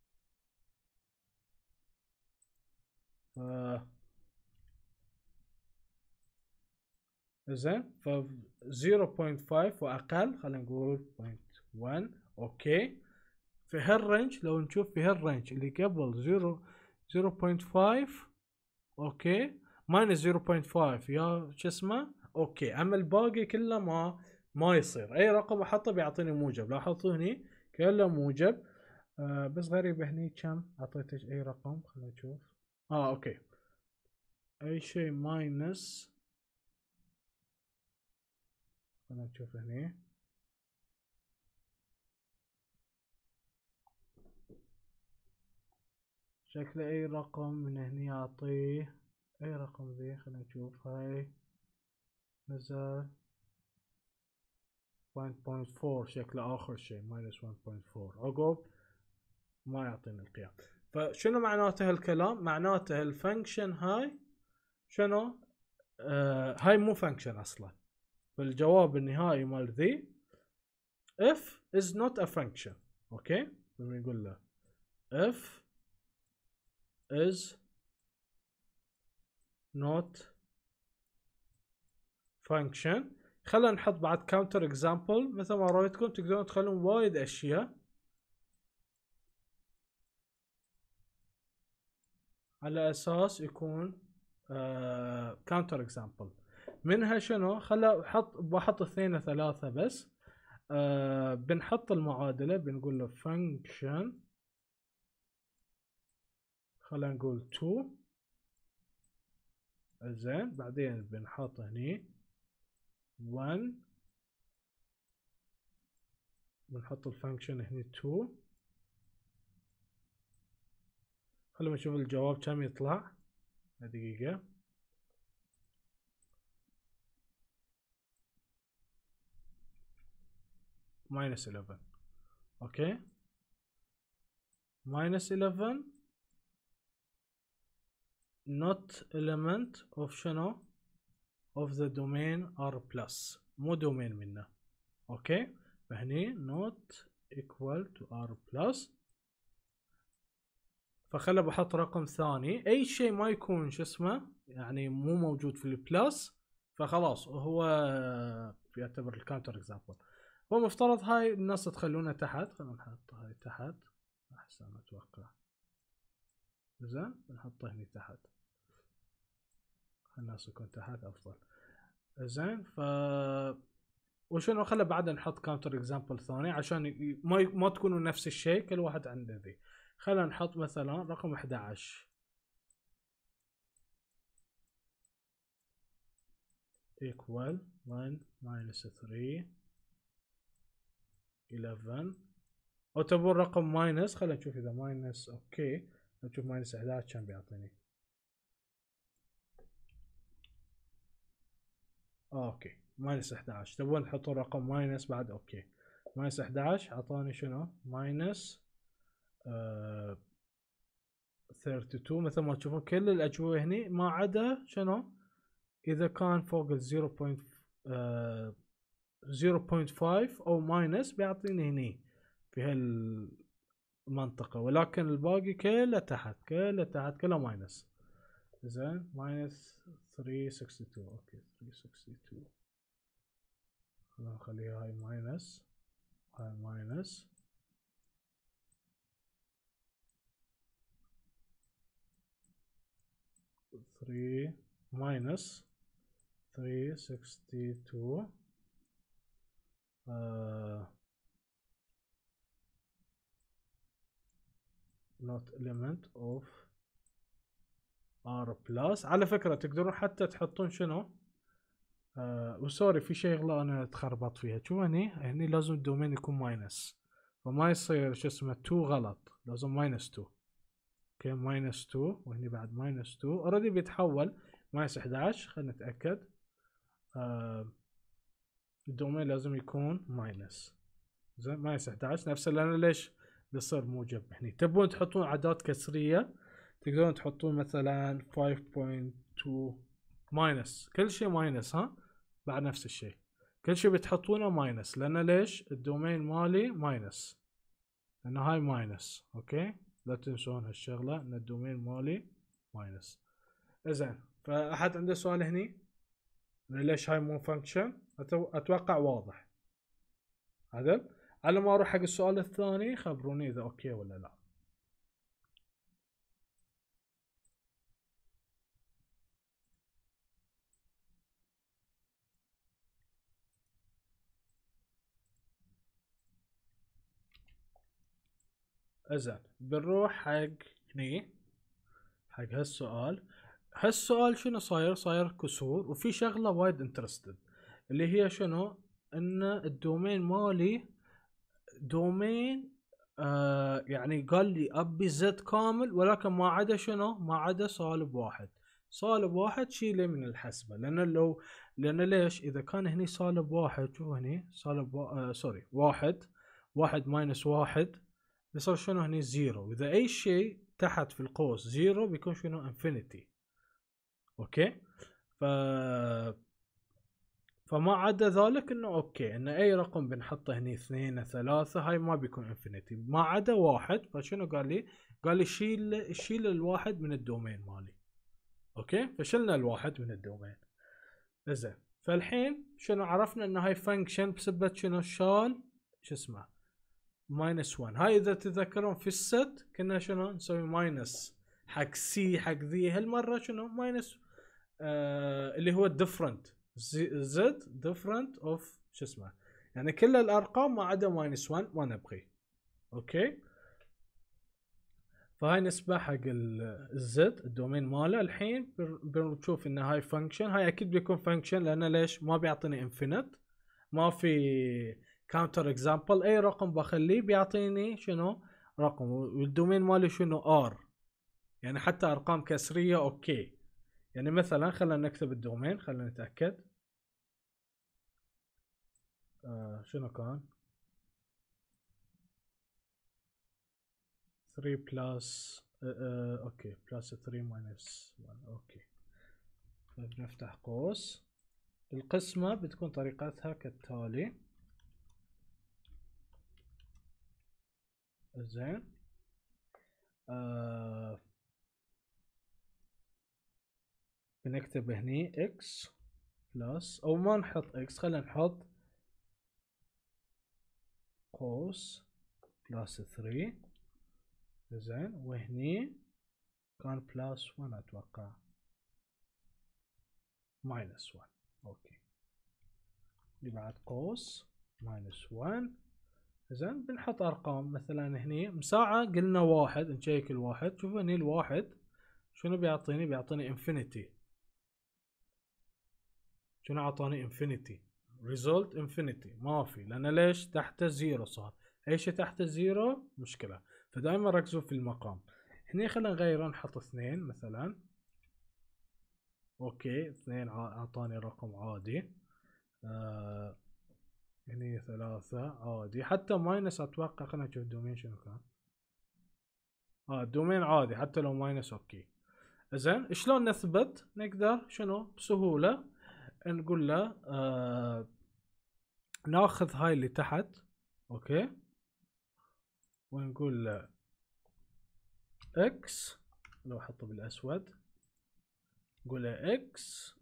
زين ف 0.5 واقل خلينا نقول 0.1 اوكي. في هالرينج لو نشوف في هالرينج اللي قبل 0.5 اوكي ماينس 0.5 يا شو اسمه اوكي. اما الباقي كله ما يصير، اي رقم احطه بيعطيني موجب. لاحظوا هني كله موجب. بس غريب هني كم اعطيته اي رقم. خلينا نشوف. اوكي اي شيء ماينس. خلينا نشوف هني. شكله اي رقم من هني اعطيه اي رقم ذي. خلينا نشوف هاي نزل 1.4 شكله اخر شيء ماينس 1.4 عقب ما يعطيني القيم. فشنو معناته هالكلام؟ معناته الفانكشن هاي شنو؟ هاي مو فانكشن اصلا. فالجواب النهائي مال ذي if is not a function. اوكي نقول له if is not function. خلينا نحط بعد counter example مثل ما رايتكم تقدرون تخلون وايد اشياء على اساس يكون counter example. منها شنو؟ بحط 2 3 بس. بنحط المعادلة بنقول له function خلينا نقول 2. زين بعدين بنحط هني 1 بنحط الفانكشن هني 2. خلونا نشوف الجواب كم يطلع. دقيقة. minus 11 اوكي minus 11 not element of شنو of the domain r plus مو دومين منه. اوكي فهني not equal to r plus. فخله بحط رقم ثاني اي شيء ما يكون شو اسمه يعني مو موجود في البلس فخلاص هو يعتبر الكاونتر اكزامبل. هو مفترض هاي الناس تخلونها تحت. خلينا نحط هاي تحت احسن اتوقع. زين نحطه هني تحت الناس يكون تحت افضل. زين وشنو خله بعدها نحط كاونتر اكزامبل ثاني عشان ما تكونوا نفس الشيء كل واحد عنده ذي. خلينا نحط مثلا رقم 11 equal 1 minus 3 11. او تبون رقم ماينس. خلينا نشوف اذا ماينس اوكي. نشوف ماينس 11 كم بيعطيني. اوكي ماينس 11. تبون نحطوا رقم ماينس بعد اوكي. ماينس 11 اعطاني شنو ماينس 32 مثل ما تشوفون كل الاجوبه هني ما عدا شنو اذا كان فوق ال 0.5 او ماينس بيعطيني هني في منطقة، ولكن الباقي كله تحت كله تحت كله ماينس. زين ماينس 362. اوكي 362 خلينا نخليها هاي ماينس، هاي ماينس 3 ماينس 362 not element of r plus. على فكرة تقدرون حتى تحطون شنو وسوري في شغلة انا تخربط فيها. شوف هني لازم الدومين يكون ماينس، فما يصير شو اسمه 2 غلط، لازم ماينس 2. اوكي ماينس 2 وهني بعد ماينس 2 اوريدي بيتحول ماينس 11. خلينا نتأكد الدومين لازم يكون ماينس. زين ماينس 11 نفس اللي انا ليش بيصير موجب هني. تبون تحطون اعداد كسرية تقدرون تحطون مثلا 5.2 ماينس، كل شيء ماينس. ها بعد نفس الشيء كل شيء بتحطونه ماينس، لان ليش الدومين مالي ماينس، لان هاي ماينس. اوكي لا تنسون هالشغلة ان الدومين مالي ماينس. زين فاحد عنده سؤال هني ليش هاي مو فانكشن؟ اتوقع واضح. عدل على ما اروح حق السؤال الثاني خبروني اذا اوكي ولا لا. زين بنروح حق هني حق هالسؤال شنو صاير كسور، وفي شغله وايد انترستد اللي هي شنو ان الدومين مالي دومين يعني قال لي ابي زد كامل، ولكن ما عدا شنو ما عدا سالب واحد. سالب واحد شيله من الحسبه، لان ليش اذا كان هني سالب واحد، شوف هني سالب سوري واحد ماينس واحد بيصير شنو هني زيرو، واذا اي شيء تحت في القوس زيرو بيكون شنو انفينيتي. اوكي ف فما عدا ذلك انه اوكي ان اي رقم بنحطه هني 2 3 هاي ما بيكون انفينيتي ما عدا واحد. فشنو قال لي شيل الواحد من الدومين مالي. اوكي فشلنا الواحد من الدومين. زين فالحين شنو عرفنا ان هاي فانكشن بسبة شنو شال شو اسمه ماينس 1. هاي اذا تتذكرون في الست كنا شنو نسوي ماينس حق سي حق ذي، هالمره شنو ماينس اللي هو الديفرنت زد ديفرنت اوف شو اسمه، يعني كل الارقام ما عدا ماينس 1 ما نبغي. اوكي فهاي نسبة حق الزد الدومين ماله. الحين بنشوف ان هاي فانكشن، هاي اكيد بيكون فانكشن لان ليش ما بيعطيني انفينيت، ما في كاونتر اكزامبل. اي رقم بخليه بيعطيني شنو رقم، والدومين مالي شنو ار، يعني حتى ارقام كسرية اوكي. يعني مثلا خلينا نكتب الدومين خلينا نتأكد شنو كان 3 بلس اوكي بلس 3 ماينس 1. اوكي فبنفتح قوس. القسمة بتكون طريقتها كالتالي. زين بنكتب هني x بلس، او ما نحط x خلينا نحط قوس بلس 3. زين وهني كان بلس 1 اتوقع ماينس 1. اوكي اللي بعد قوس ماينس 1. زين بنحط ارقام مثلا هني مساعة قلنا واحد، نشيك الواحد. شوفوا هني الواحد شنو بيعطيني انفينيتي. شنو اعطاني انفينيتي ريزولت انفينيتي ما في، لان ليش تحت الزيرو صار، اي شيء تحت الزيرو مشكلة. فدائما ركزوا في المقام. هني خلينا نغير نحط 2 مثلا. اوكي 2 اعطاني رقم عادي. هني 3 عادي، حتى ماينس اتوقع. خلينا نشوف الدومين شنو كان. الدومين عادي حتى لو ماينس اوكي. زين شلون نثبت؟ نقدر شنو بسهولة نقول له ناخذ هاي اللي تحت. اوكي ونقول له اكس، لو احطه بالاسود نقول اكس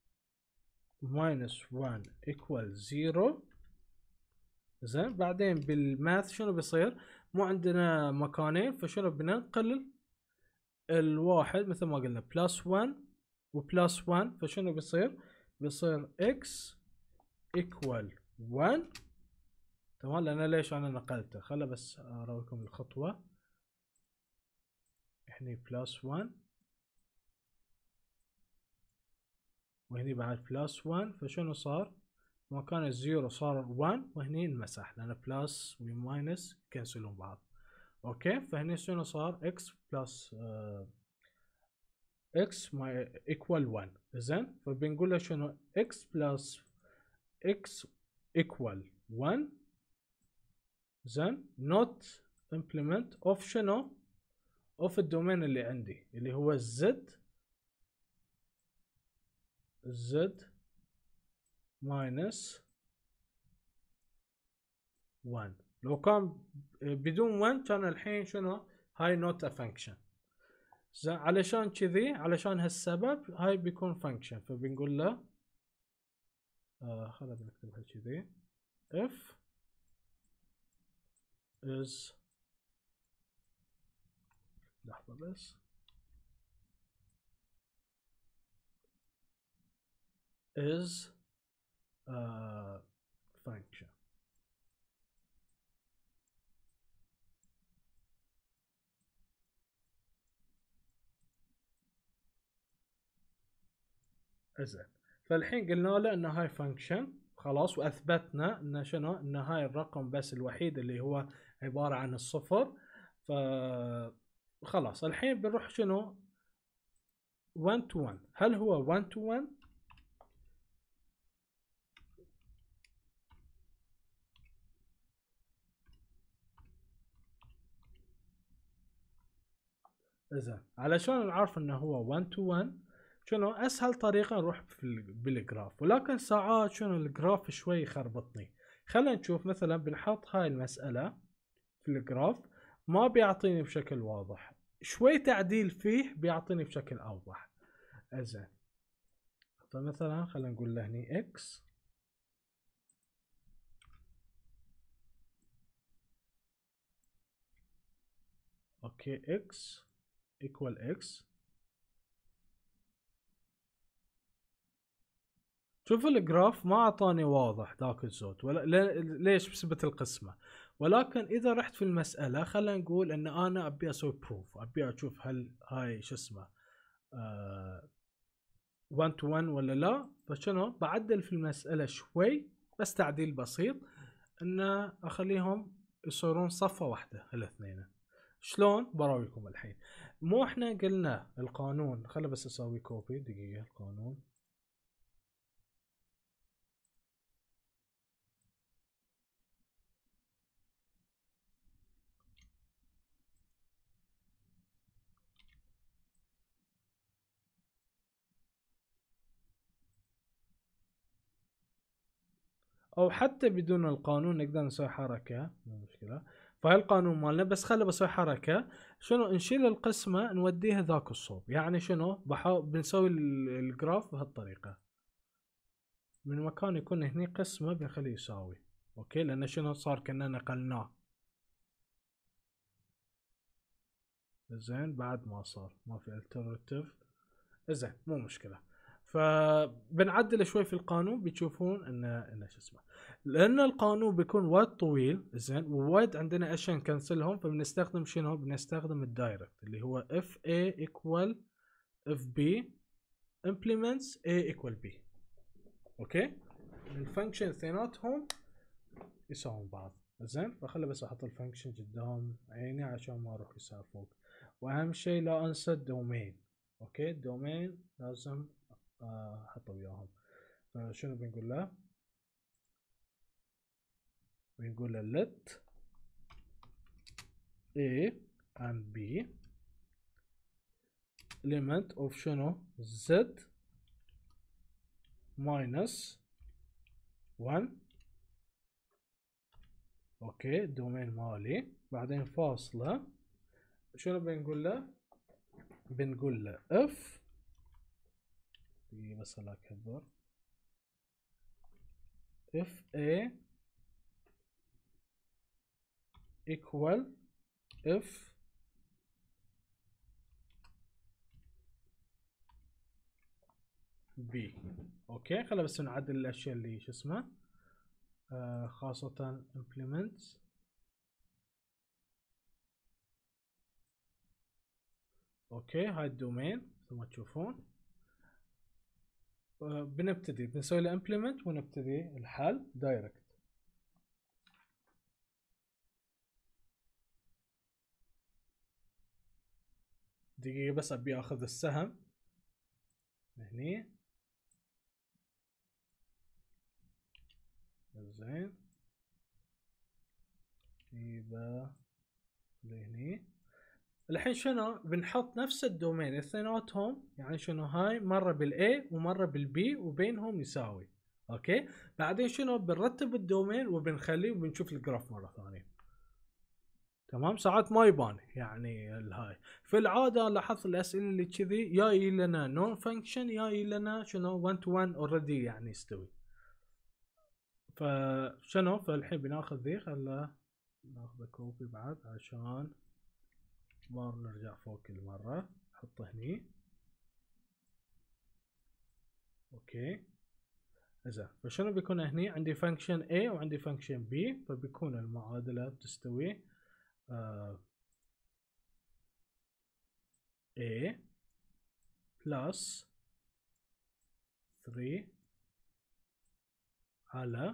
minus 1 equal 0. زين بعدين بالماث شنو بيصير؟ مو عندنا مكانين، فشنو بننقل الواحد مثل ما قلنا بلس 1 وبلس 1، فشنو بيصير؟ بيصير x equal 1. تمام. لان ليش انا نقلته؟ خله بس اراويكم الخطوة. هني بلس 1 وهني بعد بلس 1، فشنو صار؟ مكان الزيرو صار 1 وهني انمسح لان بلس وماينس يكنسلون بعض. اوكي. فهني شنو صار؟ x بلس x equal 1. زين فبنقول له شنو؟ x plus x equal 1. زين not implement of شنو؟ of الدومين اللي عندي اللي هو z minus 1. لو كان بدون 1 كان الحين شنو؟ هاي not a function. زين علشان كذي، علشان هالسبب هاي بيكون function، فبنقول له خلينا بنكتبها كذي if is، لحظة بس، is function. زين فالحين قلنا له ان هاي فانكشن خلاص، واثبتنا ان شنو؟ ان هاي الرقم بس الوحيد اللي هو عبارة عن الصفر. ف خلاص الحين بنروح شنو؟ 1 to 1. هل هو 1 to 1؟ زين علشان نعرف انه هو 1 to 1 شنو اسهل طريقة نروح بالجراف، ولكن ساعات شنو الجراف شوي يخربطني. خلينا نشوف مثلا بنحط هاي المسألة في الجراف ما بيعطيني بشكل واضح، شوي تعديل فيه بيعطيني بشكل اوضح. زين فمثلا خلينا نقول له هني x اوكي x equal x. شوف الجراف ما اعطاني واضح ذاك الزود، ولا ليش؟ بسبب القسمة. ولكن اذا رحت في المسألة خلينا نقول ان انا ابي اسوي بروف، ابي اشوف هل هاي شو اسمه 1 to 1 ولا لا. فشنو بعدل في المسألة شوي، بس تعديل بسيط، ان اخليهم يصيرون صفة واحدة الاثنين. شلون؟ براويكم الحين. مو احنا قلنا القانون، خلي بس اسوي كوبي دقيقة القانون. او حتى بدون القانون نقدر نسوي حركة، مو مشكلة. فهاي القانون مالنا، بس خلي بسوي حركة. شنو؟ نشيل القسمة نوديها ذاك الصوب. يعني شنو؟ بنسوي الجراف بهالطريقة، من مكان يكون هني قسمة بنخليه يساوي اوكي، لان شنو صار؟ كنا نقلناه. زين بعد ما صار ما في الترناتيف. زين مو مشكلة. فبنعدل شوي في القانون بتشوفون انه شو اسمه، لان القانون بيكون وايد طويل. زين ووايد عندنا اشياء نكنسلهم، فبنستخدم شنو؟ بنستخدم الدايركت اللي هو اف a equal اف b implements a equal b. اوكي الفانكشن اثنيناتهم يساوون بعض. زين فخلي بس احط الفانكشن قدام عيني عشان ما اروح يسار فوق. واهم شيء لا انسى الدومين. اوكي الدومين لازم احط وياهم. فشنو بنقول له؟ بنقول له let a and b element of شنو؟ z minus 1. اوكي الدومين مالي، بعدين فاصلة شنو بنقول له؟ بنقول له اف بس خليني اكبر اف a equal اف b. اوكي خلينا بس نعدل الاشياء اللي شو اسمه خاصة implements. اوكي هاي الدومين مثل ما تشوفون. بنبتدي بنسوي له implement ونبتدي الحل دايركت. دقيقة بس ابي اخذ السهم هني. زين يبقى لهني. الحين شنو بنحط نفس الدومين اثنيناتهم، يعني شنو هاي مرة بالاي ومرة بالبي وبينهم يساوي. اوكي بعدين شنو بنرتب الدومين وبنخليه وبنشوف الجراف مرة ثانية. تمام ساعات ما يبان يعني الهاي. في العادة لاحظت الاسئلة اللي كذي يا لنا نون فانكشن يا لنا شنو 1 تو 1 اوريدي يعني يستوي. فشنو فالحين بناخذ ذي خلا ناخذ كوبي بعد عشان ما نرجع فوق كل مرة. نحطه هني. اوكي زين فشنو بيكون هني عندي فانكشن A وعندي فانكشن B، فبيكون المعادلة بتستوي A plus 3 على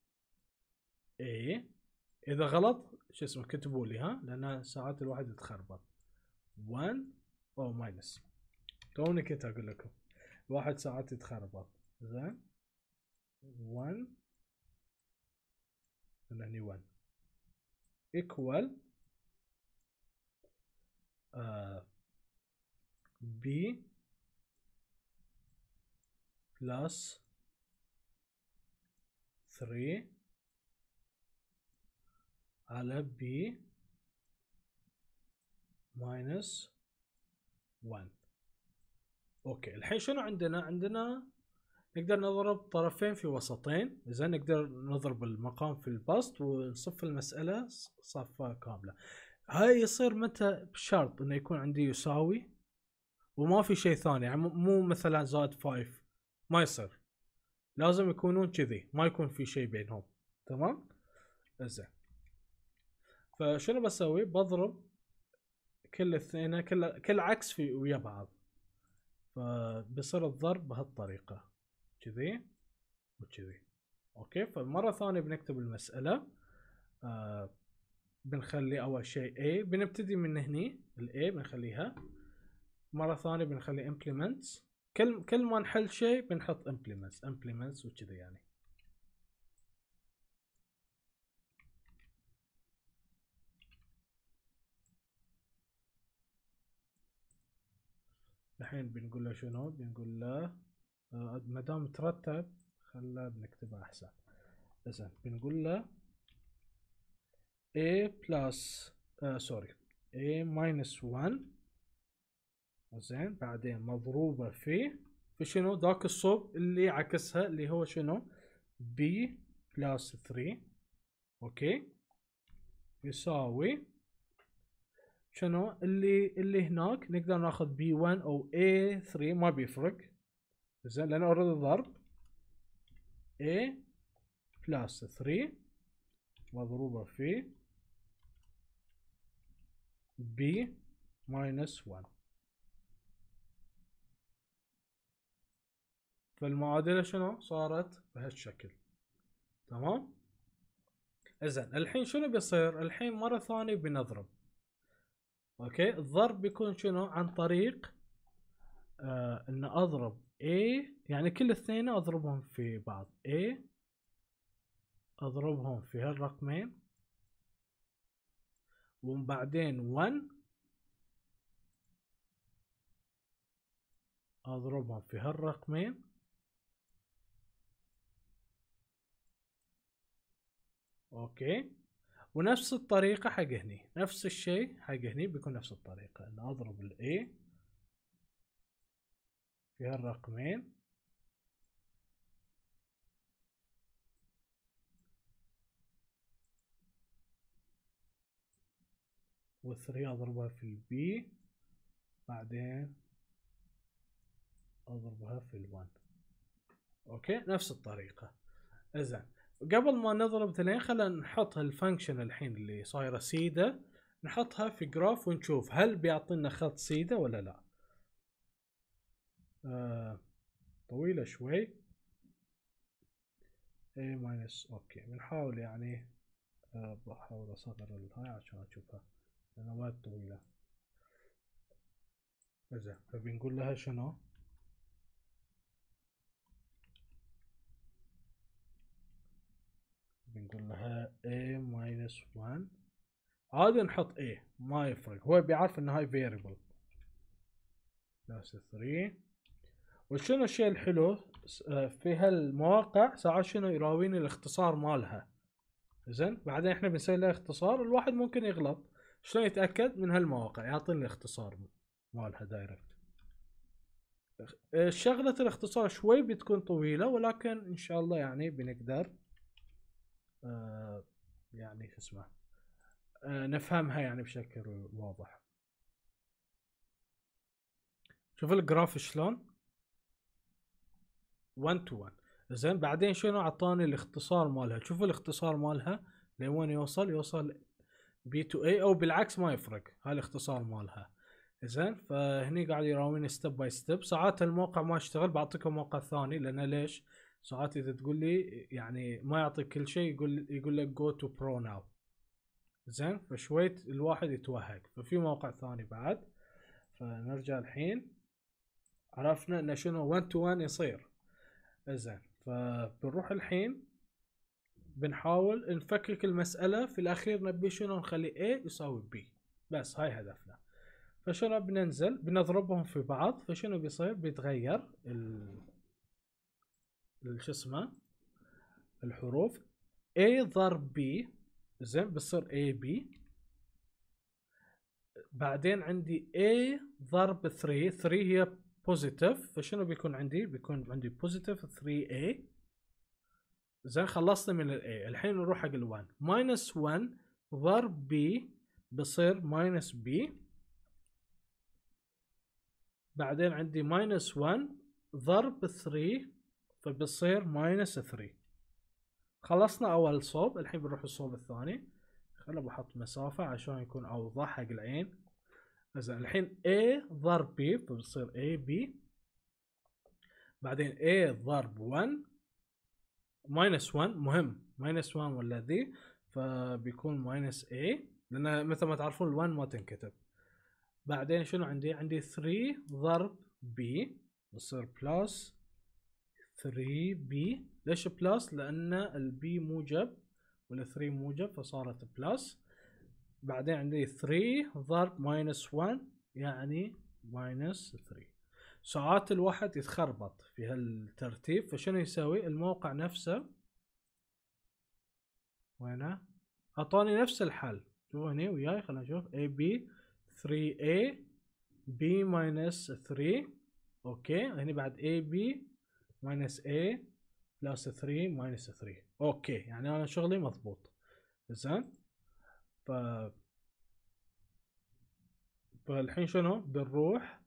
A. اذا غلط شو اسمه كتبوا لي ها، لان ساعات الواحد يتخربط. 1 او ماينس توني كنت اقول لكم الواحد ساعات يتخربط. زين 1 من هني 1 equal B plus 3 على B minus 1. اوكي الحين شنو عندنا نقدر نضرب طرفين في وسطين. اذا نقدر نضرب المقام في البسط ونصف المسألة صفة كاملة. هاي يصير متى بشرط انه يكون عندي يساوي وما في شيء ثاني، يعني مو مثلا زائد 5 ما يصير، لازم يكونون كذي ما يكون في شيء بينهم. تمام زين فشنو بسوي؟ بضرب كل اثنين كل عكس في ويا بعض، فبصير الضرب بهالطريقة كذي وكذي. اوكي فمرة ثانية بنكتب المسألة. بنخلي اول شيء A بنبتدي من هني A بنخليها. مرة ثانية بنخلي implements. كل ما نحل شيء بنحط implements وكذي يعني. الحين بنقول له شنو؟ بنقول له ما دام ترتب خله بنكتبها احسن. زين بنقول له A plus سوري A minus 1 زين بعدين مضروبة في شنو ذاك الصوب اللي عكسها اللي هو شنو B plus 3 اوكي يساوي شنو اللي هناك نقدر ناخذ B1 او A3 ما بيفرق زين لانه اوريدي ضرب A plus 3 مضروبة في B minus 1. فالمعادلة شنو صارت بهالشكل. تمام إذن الحين شنو بيصير؟ الحين مرة ثانية بنضرب. اوكي الضرب بيكون شنو عن طريق ان اضرب A يعني كل اثنين اضربهم في بعض. A اضربهم في هالرقمين وبعدين 1 اضربهم في هالرقمين اوكي ونفس الطريقة حق هني، نفس الشيء حق هني بيكون نفس الطريقة، ان اضرب الاي في هالرقمين والثري اضربها في البي، بعدين اضربها في الوان. اوكي نفس الطريقة. اذا قبل ما نضرب اثنين خلينا نحط هالفانكشن الحين اللي صايرة سيدا، نحطها في جراف ونشوف هل بيعطينا خط سيدا ولا لا. طويلة شوي. A ماينس اوكي بنحاول يعني بحاول اصغر الهاي عشان اشوفها لانها وايد طويلة. زين فبنقول لها شنو؟ بنقول لها A ماينس 1 عادي نحط A ما يفرق، هو بيعرف ان هاي variable بلس 3. وشنو الشيء الحلو في هالمواقع ساعات شنو يراويني الاختصار مالها. زين بعدين احنا بنسوي لها اختصار، الواحد ممكن يغلط، شلون يتاكد؟ من هالمواقع يعطيني الاختصار مالها دايركت. شغلة الاختصار شوي بتكون طويلة ولكن ان شاء الله يعني بنقدر يعني شو اسمه نفهمها يعني بشكل واضح. شوف الجراف شلون 1 to 1. زين بعدين شنو اعطاني الاختصار مالها، شوف الاختصار مالها لوين يوصل، يوصل بي تو اي او بالعكس ما يفرق، هاي الاختصار مالها. زين فهني قاعد يراويني ستيب باي ستيب. ساعات الموقع ما يشتغل بعطيكم موقع ثاني، لان ليش؟ ساعات اذا تقول لي يعني ما يعطيك كل شيء، يقول لك جو تو برو ناو. زين فشويت الواحد يتوهق، ففي موقع ثاني بعد. فنرجع الحين عرفنا ان شنو 1 to 1 يصير. زين فبنروح الحين بنحاول نفكك المسألة، في الأخير نبي شنو نخلي A يساوي B، بس هاي هدفنا. فشنو بننزل بنضربهم في بعض، فشنو بيصير؟ بيتغير شو اسمه الحروف A ضرب B. زين بتصير AB. بعدين عندي A ضرب 3، 3 هي بوزيتيف، فشنو بيكون عندي؟ بيكون عندي بوزيتيف 3A. زين خلصنا من الاي، الحين نروح حق ال1 ماينس 1 ضرب بي بصير ماينس بي. بعدين عندي ماينس 1 ضرب 3 فبصير ماينس 3. خلصنا اول صوب، الحين بنروح الصوب الثاني. خلنا بحط مسافة عشان يكون اوضح حق العين. زين الحين A ضرب B فبصير AB. بعدين A ضرب 1 ماينس 1 مهم ماينس 1 ولا ذي، فبيكون ماينس A لان مثل ما تعرفون ال1 ما تنكتب. بعدين شنو عندي؟ عندي 3 ضرب B بصير بلس 3B. ليش بلس؟ لان البي موجب وال3 موجب فصارت بلس. بعدين عندي 3 ضرب ماينس 1 يعني ماينس 3. ساعات الواحد يتخربط في هالترتيب، فشنو يسوي؟ الموقع نفسه وينه؟ اعطاني نفس الحل. شوف هني وياي خلينا نشوف AB 3A B minus 3. اوكي هني بعد AB minus A plus 3 minus 3. اوكي يعني انا شغلي مضبوط. زين ف فالحين شنو بنروح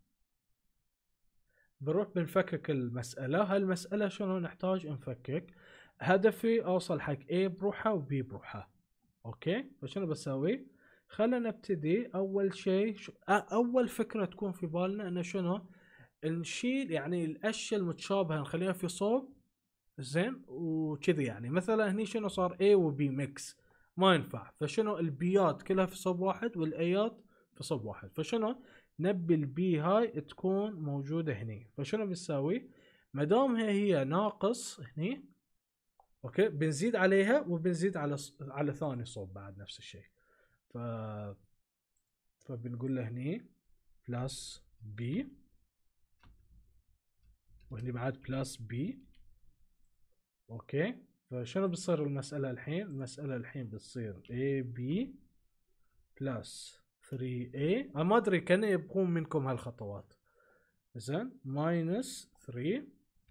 بنفكك المسألة. هالمسألة شنو نحتاج نفكك؟ هدفي اوصل حق A بروحها و B بروحها. اوكي فشنو بسوي؟ خلينا نبتدي. اول شيء اول فكرة تكون في بالنا انه شنو نشيل يعني الاشياء المتشابهة نخليها في صوب. زين وكذي يعني مثلا هني شنو صار A و B ميكس ما ينفع، فشنو البيات كلها في صوب واحد والايات في صوب واحد، فشنو نبي البي هاي تكون موجودة هني. فشنو بنسوي؟ مادام هي ناقص هني اوكي بنزيد عليها وبنزيد على ثاني صوب بعد نفس الشيء. ف فبنقول له هني بلس بي وهني بعد بلس بي. اوكي فشنو بتصير المسألة الحين؟ المسألة الحين بتصير AB بلس 3A. أنا ما أدري كان يبغون منكم هالخطوات. زين ماينس 3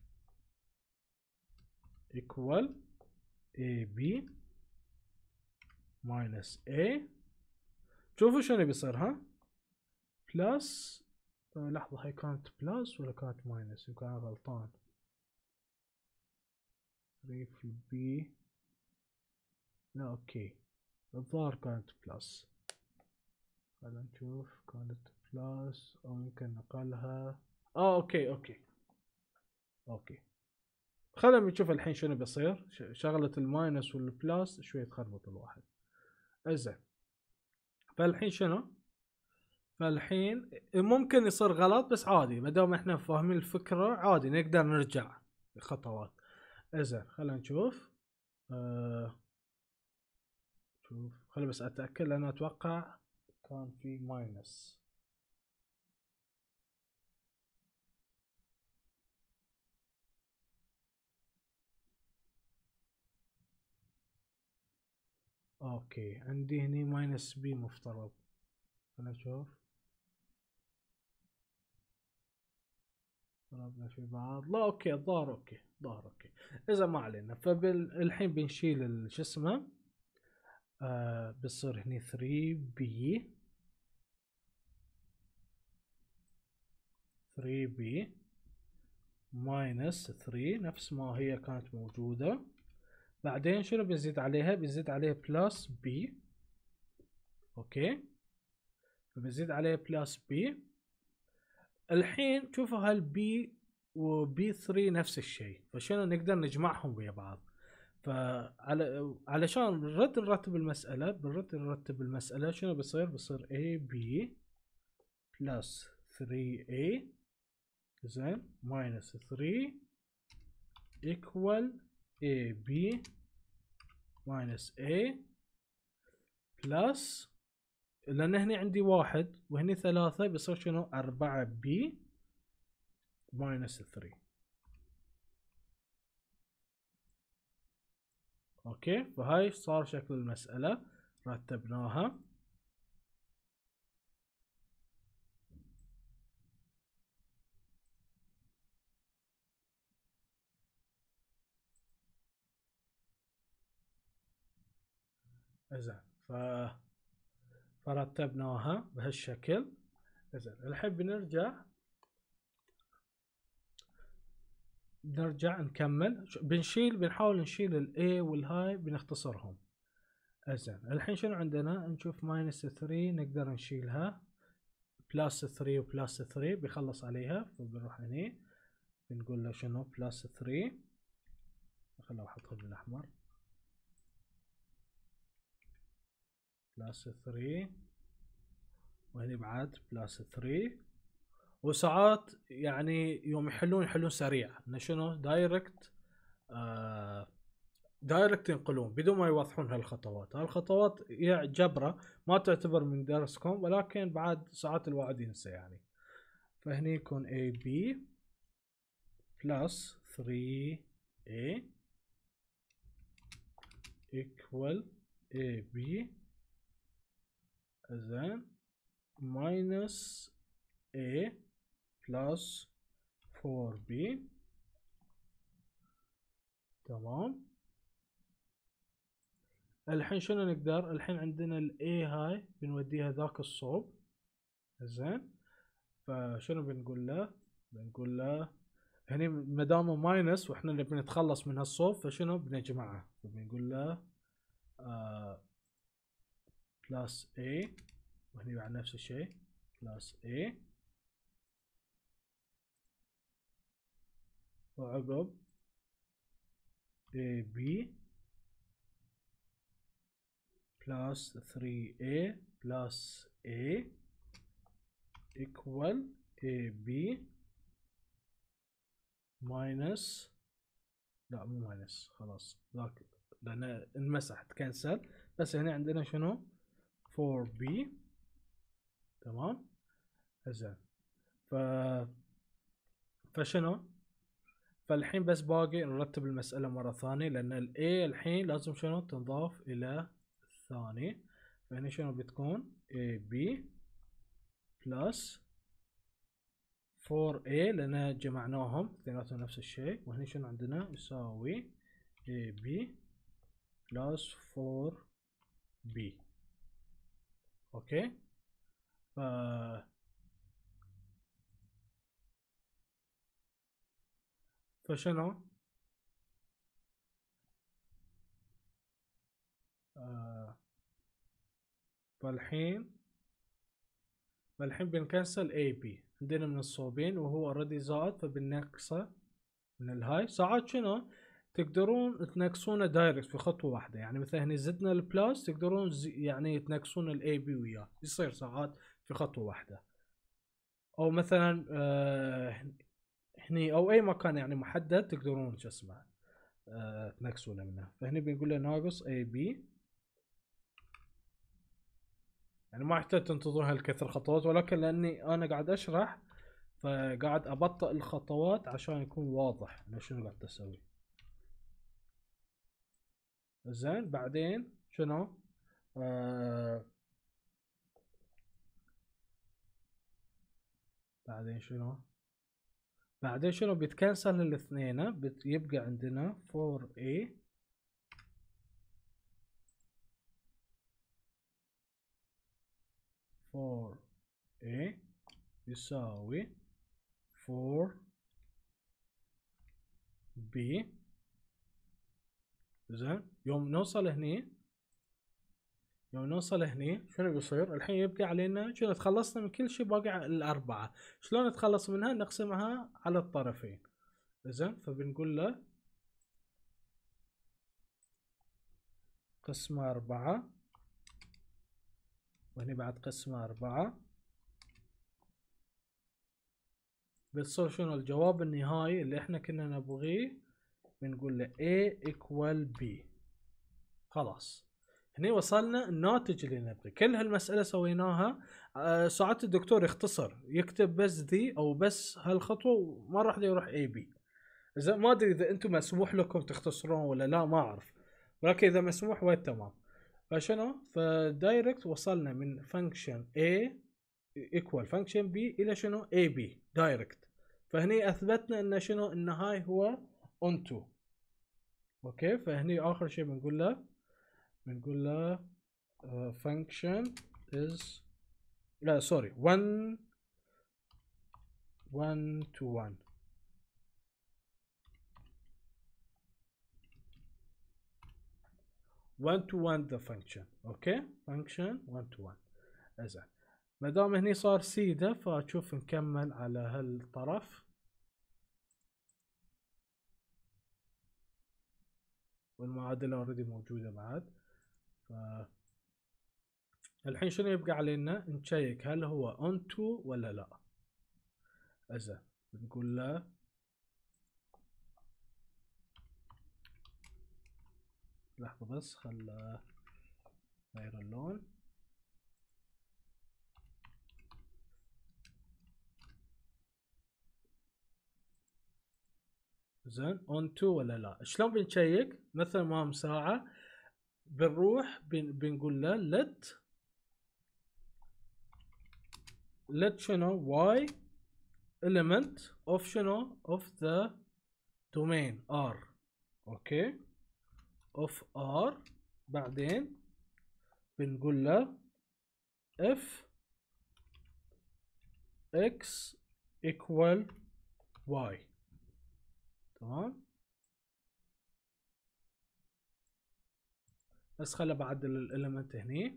equal AB minus A. شوفوا شنو بيصير ها؟ بلس لحظة، هاي كانت بلس ولا كانت ماينس؟ يمكن أنا غلطان. 3 في البي، لا اوكي الظاهر كانت بلس. خلينا نشوف كانت بلس او يمكن نقلها. اوكي خلينا نشوف الحين شنو بيصير. شغلة الماينس والبلس شوي تخربط الواحد. زين فالحين شنو؟ فالحين ممكن يصير غلط بس عادي، ما دام احنا فاهمين الفكرة عادي نقدر نرجع خطوات. زين خلينا نشوف. شوف خليني بس اتأكد لان اتوقع كان في ماينس. اوكي عندي هني ماينس بي مفترض. خلينا نشوف. ضربنا في بعض. لا اوكي الظاهر اوكي ظاهر اوكي. اذا ما علينا فالحين بنشيل شو اسمه. بصير هني 3 بي 3 بي ماينس 3 نفس ما هي كانت موجودة. بعدين شنو بنزيد عليها؟ بنزيد عليها بلس بي. اوكي بنزيد عليها بلس بي. الحين شوفوا هالبي وبي 3 نفس الشيء، فشنو نقدر نجمعهم ويا بعض. علشان نرتب المسألة، نرتب المسألة شنو بيصير؟ بيصير A B بلس 3A زين ماينس 3 equal A B ماينس A بلس، لأن هني عندي 1 وهني 3 بيصير شنو؟ 4 B ماينس 3. اوكي فهاي صار شكل المسألة رتبناها. زين فرتبناها بهالشكل. زين الحين بنرجع نكمل. بنحاول نشيل الاي والهاي بنختصرهم. زين الحين شنو عندنا؟ نشوف ماينس 3 نقدر نشيلها، بلس 3 وبلس 3 بيخلص عليها. فبنروح هني بنقول له شنو؟ بلس 3. خلنا احطها بالاحمر. بلس 3 وهني بعد بلس 3. وساعات يعني يوم يحلون سريع انه شنو دايركت. دايركت ينقلون بدون ما يوضحون هالخطوات. هالخطوات هي جبرة ما تعتبر من درسكم، ولكن بعد ساعات الواحد ينسى يعني. فهني يكون AB plus 3A equal AB زين minus A plus 4B. تمام. الحين شنو نقدر؟ الحين عندنا الاي هاي بنوديها ذاك الصوب. زين فشنو بنقول له؟ بنقول له هني مدامه ماينس واحنا نبي نتخلص من هالصوب فشنو بنجمعه. فبنقول له بلس A وهني بعد نفس الشيء بلس A وعقب AB plus 3A plus A equal AB minus، لا مو ماينس خلاص ذاك لأنه انمسح تكنسل. بس هنا عندنا شنو؟ 4B. تمام. زين فشنو فالحين بس باقي نرتب المسألة مرة ثانية، لأن ال A الحين لازم شنو تنضاف إلى الثاني. فهنا شنو بتكون AB بلس 4A لأن جمعناهم اثنيناتهم نفس الشيء. وهنا شنو عندنا يساوي AB بلس 4B. اوكي. ف فشنو فالحين بنكنسل اي بي عندنا من الصوبين وهو اوريدي زائد، فبننقصه من الهاي. ساعات شنو تقدرون تنقصونه دايركت في خطوه واحده، يعني مثلا هنا زدنا البلاس تقدرون يعني تنقصون الاي بي وياه، يصير ساعات في خطوه واحده. او مثلا هني او اي مكان يعني محدد تقدرون شو اسمه تنقصونه منه. فهني بنقول له ناقص اي بي، يعني ما يحتاج تنتظرون هالكثر خطوات، ولكن لاني انا قاعد اشرح فقاعد ابطئ الخطوات عشان يكون واضح انا شنو قاعد اسوي. زين بعدين شنو بعدين شنو بيتكنسل الاثنين، يبقى عندنا 4A يساوي 4B. زين يوم نوصل هني شنو بيصير؟ الحين يبقى علينا شنو تخلصنا من كل شيء، باقي الأربعة. شلون نتخلص منها؟ نقسمها على الطرفين. زين فبنقول له قسمة 4، وهني بعد قسمة 4 بتصير شنو الجواب النهائي اللي احنا كنا نبغيه. بنقول له A equal B. خلاص هني وصلنا الناتج اللي نبغي. كل هالمسألة سويناها. ساعات الدكتور يختصر يكتب بس ذي او بس هالخطوة وما راح يروح اي بي. اذا ما ادري اذا انتم مسموح لكم تختصرون ولا لا ما اعرف، ولكن اذا مسموح وين تمام. فشنو فدايركت وصلنا من فانكشن A equal فانكشن B الى شنو AB دايركت. فهني اثبتنا ان شنو ان هاي هو onto. اوكي. فهني اخر شيء بنقول له function is لا سوري 1 to 1. one to one the function. اوكي function 1 to 1. زين ما دام هني صار سيده فاشوف نكمل على هالطرف. والمعادله اوريدي موجوده بعد. الحين شنو يبقى علينا؟ نشيك هل هو onto ولا لا. زين بنقول له لحظه بس خل غير اللون. زين onto ولا لا. شلون بنشيك؟ مثل ما ساعه بنروح بنقول له let شنو y element of شنو of the domain r. اوكي of r. بعدين بنقول له if x equal y. تمام. بس خل بعدل الاليمنت هني.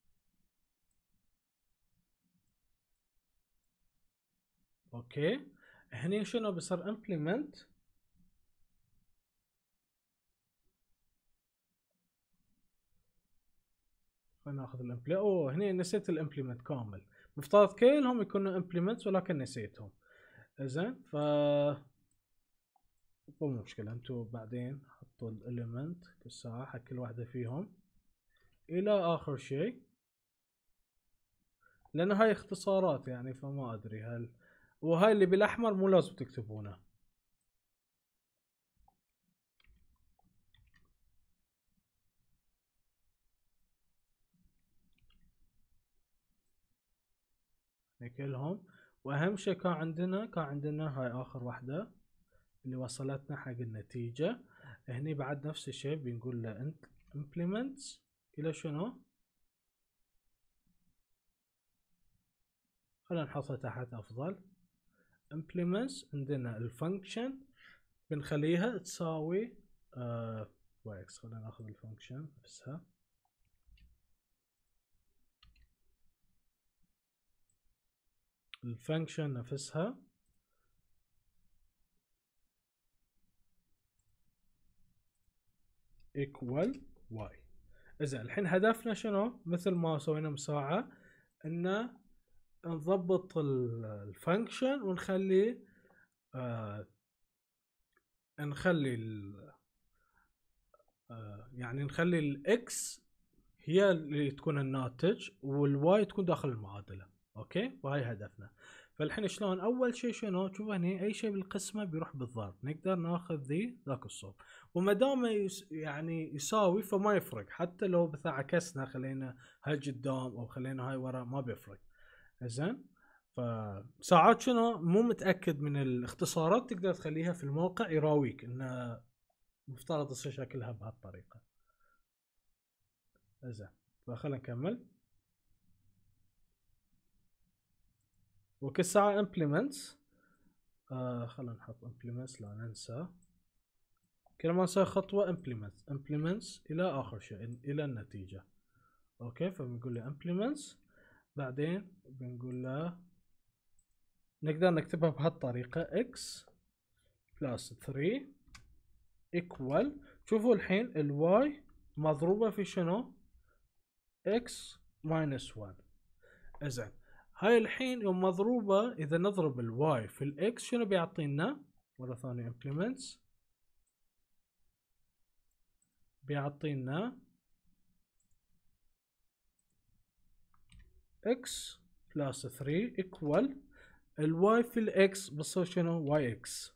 اوكي هني شنو بصير implement. خلينا ناخذ الامبلي. اوه هني نسيت الامبلمنت كامل. مفترض كلهم يكونوا امبلمنتس ولكن نسيتهم. زين مو مشكلة. انتو بعدين حطوا الاليمنت كالساعة حق كل واحدة فيهم الى اخر شيء، لان هاي اختصارات يعني فما ادري هل. وهاي اللي بالاحمر مو لازم تكتبونه. كلهم. واهم شيء كان عندنا هاي اخر واحدة اللي وصلتنا حق النتيجة. هني بعد نفس الشيء بنقول له implements الى شنو؟ خلينا نحطها تحت افضل. implements عندنا الفانكشن بنخليها تساوي واكس. خلينا ناخذ الفانكشن نفسها. الفانكشن نفسها equal y. إذا الحين هدفنا شنو؟ مثل ما سوينا مساعة، إنه نضبط الفانكشن ونخلي يعني نخلي الاكس هي اللي تكون الناتج والواي تكون داخل المعادلة. اوكي، وهاي هدفنا. فالحين شلون؟ اول شيء شنو؟ شوف هني اي شيء بالقسمة بيروح بالضرب، نقدر ناخذ ذاك الصوب، وما دام يعني يساوي فما يفرق، حتى لو مثلا عكسنا خلينا هاي قدام او خلينا هاي ورا ما بيفرق. زين، فساعات شنو مو متاكد من الاختصارات تقدر تخليها في الموقع يراويك انه مفترض يصير شكلها بهالطريقه. زين، فخلنا نكمل. وكل ساعه implements خلنا نحط implements لا ننسى، كل ما نسوي خطوه implements الى اخر شيء الى النتيجه. اوكي، فبنقول له implements، بعدين بنقول له نقدر نكتبها بهالطريقه x plus 3 equal. شوفوا الحين الواي مضروبة في شنو؟ x minus 1. إذن هاي الحين يوم مضروبة، إذا نضرب الواي في الإكس شنو بيعطينا؟ مرة ثانية implements بيعطينا x plus 3 equal الواي في الإكس بتصير شنو؟ yx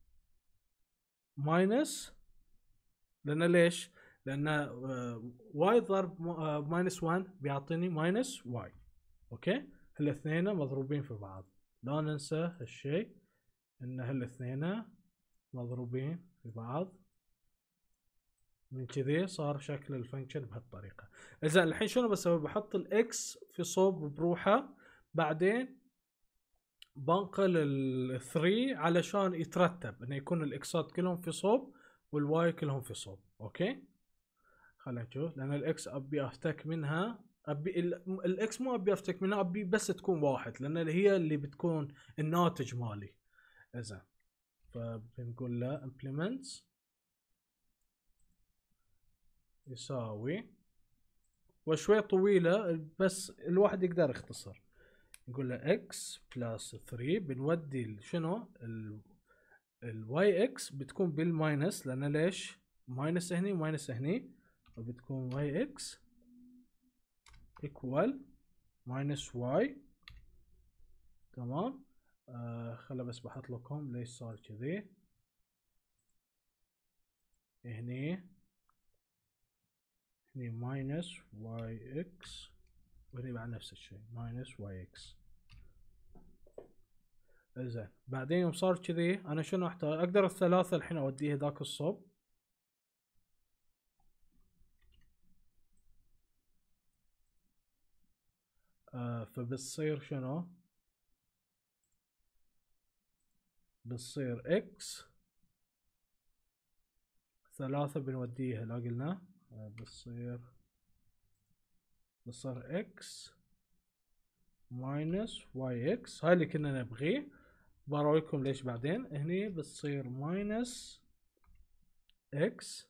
minus، لأن ليش؟ لأن واي ضرب ماينس 1 بيعطيني ماينس واي. اوكي، هالاثنين مضروبين في بعض، لا ننسى هالشيء ان هالاثنين مضروبين في بعض. من كذي صار شكل الفانكشن بهالطريقة. اذا الحين شنو بسوي؟ بحط الاكس في صوب بروحه، بعدين بنقل ال3 علشان يترتب انه يكون الاكسات كلهم في صوب والواي كلهم في صوب. اوكي، خلينا نشوف. لان الاكس ابي افتك منها، ابي الاكس مو ابي افتك منها، ابي بس تكون واحد لان هي اللي بتكون الناتج مالي. اذا فبنقول له implements يساوي، وشوي طويلة بس الواحد يقدر يختصر. نقول له x plus 3 بنودي شنو الواي اكس بتكون بالماينس، لان ليش؟ ماينس هني وماينس هني، فبتكون واي اكس equal minus y. تمام. خلا بس بحط لكم ليش صار كذي. هني minus yx، وهني بعد نفس الشيء minus yx. زين، بعدين يوم صار كذي انا شنو احتاج؟ اقدر الثلاثة الحين اوديها ذاك الصوب، فبتصير شنو؟ بتصير x ثلاثة بنوديها، لا قلنا بتصير x minus yx. هاي اللي كنا نبغيه، براويكم ليش بعدين. هني بتصير minus x.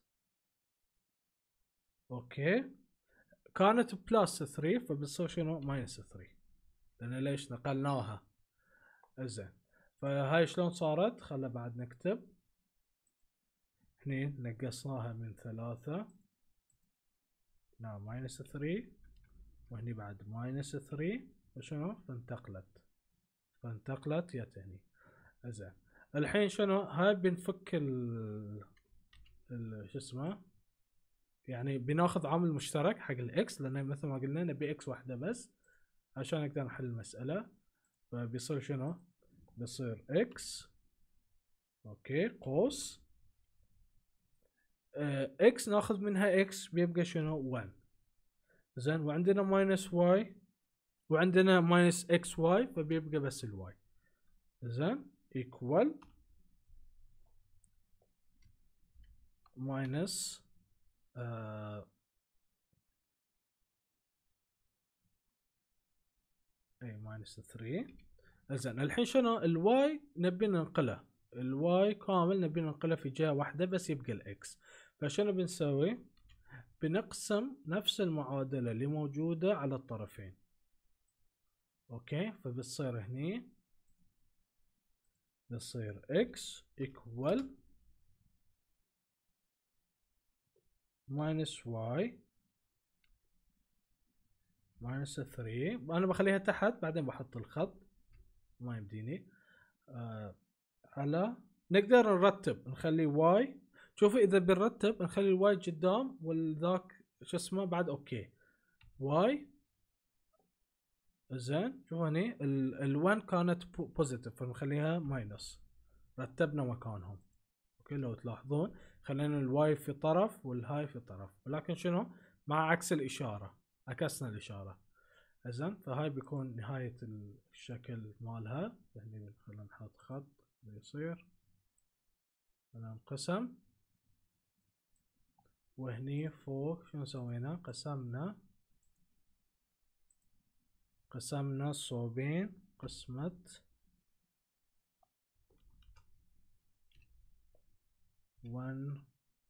اوكي، كانت بلس 3 فبتصير شنو؟ ماينس 3، لان ليش نقلناها. زين، فهاي شلون صارت؟ خلنا بعد نكتب. هني نقصناها من 3 لا ماينس 3، وهني بعد ماينس 3، وشنو؟ فانتقلت يا هني. زين، الحين شنو؟ هاي بنفك شو اسمه، يعني بناخذ عامل مشترك حق الاكس، لان مثل ما قلنا نبي اكس واحده بس عشان نقدر نحل المساله. فبيصير شنو؟ بيصير اكس اوكي قوس اكس ناخذ منها اكس بيبقى شنو 1. زين وعندنا ماينس واي وعندنا ماينس اكس واي فبيبقى بس الواي. زين ايكوال ماينس اي ماينس 3. زين الحين شنو الواي نبي ننقله، الواي كامل نبي ننقله في جهة واحدة بس يبقى الاكس. فشنو بنسوي؟ بنقسم نفس المعادلة اللي موجودة على الطرفين. اوكي فبتصير هني بتصير اكس ايكوال ماينس واي ماينس 3. انا بخليها تحت بعدين بحط الخط ما يمديني. على نقدر نرتب نخلي واي، شوفوا اذا بنرتب نخلي الواي قدام والذاك شو اسمه بعد اوكي واي. زين شوفوا هني ال1 كانت بوزيتيف فنخليها ماينس، رتبنا مكانهم. اوكي لو تلاحظون خلينا الواي في طرف والهاي في طرف، ولكن شنو مع عكس الاشاره، عكسنا الاشاره. زين فهاي بيكون نهايه الشكل مالها. هني خلينا نحط خط بيصير انقسم. وهني فوق شنو سوينا؟ قسمنا الصوبين قسمة 1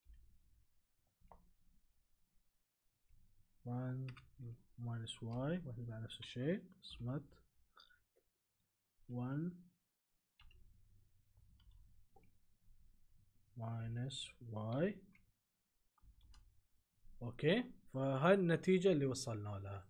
ماينس واي وهنا نفس الشيء قسمة 1 ماينس واي. اوكي فهاي النتيجة اللي وصلنا لها.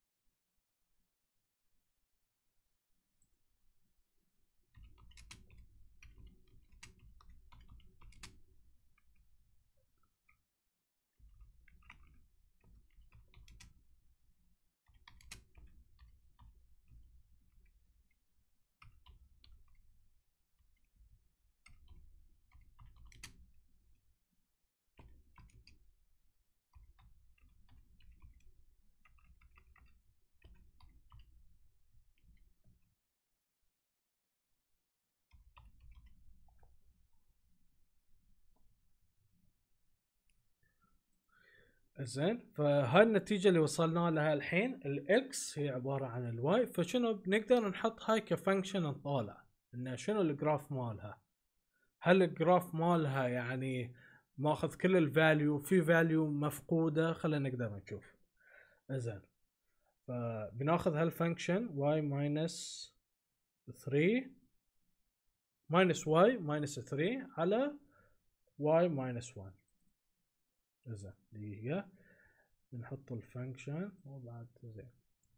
زين فهاي النتيجة اللي وصلنا لها الحين. الاكس هي عبارة عن الواي، فشنو بنقدر نحط هاي كفانكشن نطالع انه شنو الجراف مالها. هل الجراف مالها يعني ماخذ كل الفاليو، في فاليو مفقودة؟ خلينا نقدر نشوف. زين فبناخذ هالفانكشن y ماينس 3 ماينس y ماينس 3 على y ماينس 1. زين دقيقة بنحط الفانكشن وبعد زين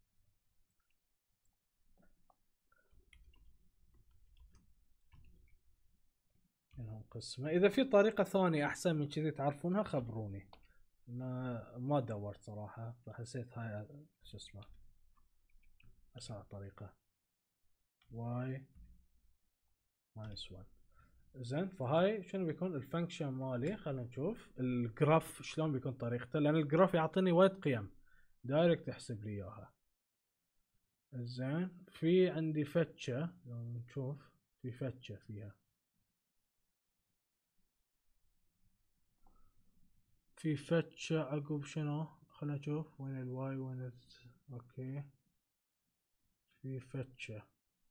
نقسمه. اذا في طريقة ثانية احسن من كذي تعرفونها خبروني، ما دورت صراحة فحسيت هاي شو اسمه اسرع طريقة y ماينس 1. زين فهاي شنو بيكون الفانكشن مالي. خلينا نشوف الجراف شلون بيكون طريقته، لان الجراف يعطيني وايد قيم دايركت يحسب لي اياها. زين في عندي فتشة لو نشوف في فتشة فيها، في فتشة عقب شنو. خلينا نشوف وين الواي وين اوكي في فتشة